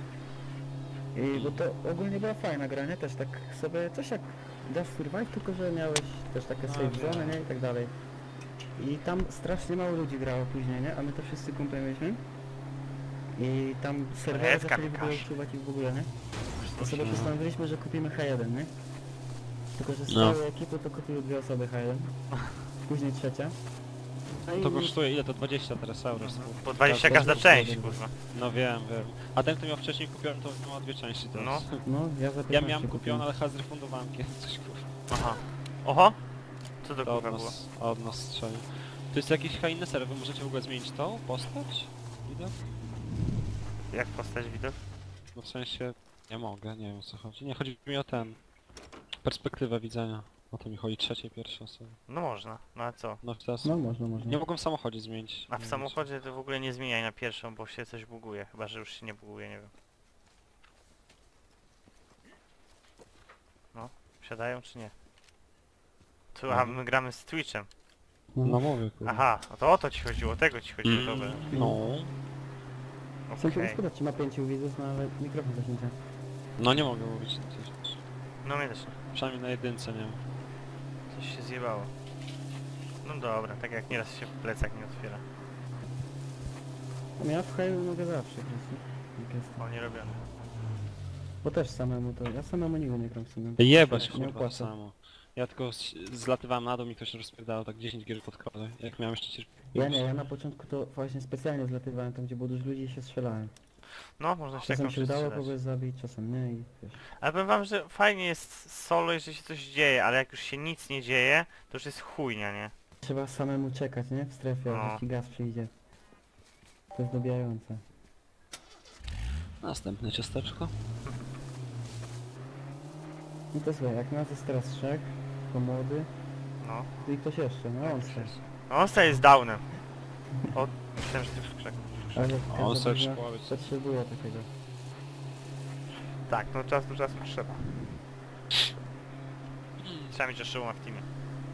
I bo to ogólnie była fajna gra, nie? Też tak sobie, coś jak Just Survive, tylko że miałeś też takie No, safe wiem. zone, nie? I tak dalej. I tam strasznie mało ludzi grało później, nie? A my to wszyscy kumple mieliśmy. I tam serwery Redka zaczęli w ogóle Mikasz. uczuwać i w ogóle, nie? To sobie postanowiliśmy, że kupimy H jeden, nie? Tylko, że z No. całej ekipy to kupiły dwie osoby H jeden. Później trzecia. No To i- kosztuje ile? To dwadzieścia teraz euro. Po dwadzieścia Tak, każda to- część, kurwa. No wiem, wiem. A ten, kto miał wcześniej kupiony, to miał dwie części teraz. No. No, ja za Ja piętnaście miałem kupiłem. kupiony, ale chyba zrefundowałem kiedyś coś, kurwa. Aha. Oho? Co to To od kurwa było? nas, od nas strzeli. To jest jakiś chyba inny serwer, wy możecie w ogóle zmienić tą postać? Widok? Jak postać widok? No w sensie, nie mogę, nie wiem o co chodzi. Nie, chodzi mi o ten... perspektywę widzenia. O to mi chodzi, trzeciej, pierwszej osoby. No można, no a co? No teraz... No można, można. Nie mogłem w samochodzie zmienić. A w Nie wiem, samochodzie to w ogóle nie zmieniaj na pierwszą, bo się coś buguje. Chyba, że już się nie buguje, nie wiem. No, wsiadają czy nie? Tu, a Mhm. my gramy z Twitchem. czy- No mówię, kurwa. Aha, no to o to ci chodziło, o tego ci chodziło, Mm, dobra. No. W sensie Okej. szkoda ci ma pięciu widzów, no ale mikrofon też nie działa. No nie mogę mówić. Coś, No mnie też nie. przynajmniej na jedynce nie wiem. Coś się zjebało. No dobra, tak jak nieraz się plecak nie otwiera. No ja w Halo mogę zawsze po prostu. Jak jest. O, nie robione. Bo też samemu to... Ja samemu nigdy nie gram w sumie. Jebać Nie kurwa to opłaca. samo. Ja tylko z- zlatywałem na dół i ktoś rozpierdalał tak dziesięć gier pod kole. Jak miałem jeszcze cierpliwość. Ja nie, ja na początku to właśnie specjalnie zlatywałem tam, gdzie było dużo ludzi i się strzelałem. No, można się tak Czasem się udało strzelać. kogoś zabić, czasem nie i wiesz. Ale powiem wam, że fajnie jest solo, jeżeli się coś dzieje, ale jak już się nic nie dzieje, to już jest chujnia, nie? Trzeba samemu czekać, nie? W strefie, No. aż ci gaz przyjdzie. To jest dobijające. Następne ciasteczko. No to słuchaj, jak nas jest teraz trzech, to młody, No. I ktoś jeszcze, no on se. On staje jest downem. O, myślałem, że ty w krzaku. Ale O, on każda sobie drużyna przypławić. potrzebuje takiego. Tak, no czas do czasu trzeba. Trzeba mieć jeszcze uma w teamie.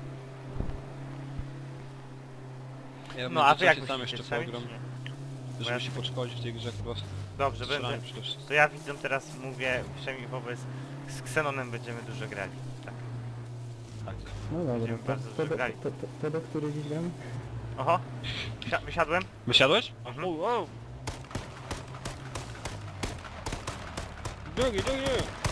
Ja No a wy jak tam myślicie, jeszcze trzeba mieć, program, czy nie? żeby się podszkolić w tej grze, kurwa. Dobrze, Strzelanie będę. przede wszystkim. To ja widzom teraz mówię, przynajmniej wobec... Z Xenonem będziemy dużo grali. Tak. Tak. No dobra, Będziemy to, bardzo to, dużo do, grali. to, to, to do który dziś gramy? Oho! Wysia wysiadłem? Wysiadłeś? Mhm. O, wow. Drugi, drugi!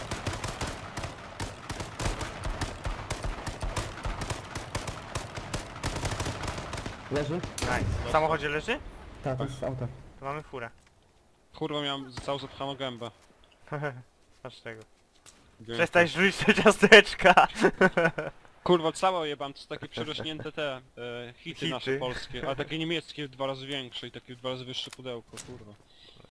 Leży? Nice. W samochodzie leży? Tak, to jest z auta. To mamy furę. Kurwa, miałem całą zapchaną gębę. Patrz tego. Gębę. Przestań żuć te ciasteczka! Kurwa, całe jebam, to są takie przerośnięte te e, hity, Hity. nasze polskie, ale takie niemieckie dwa razy większe i takie dwa razy wyższe pudełko, kurwa.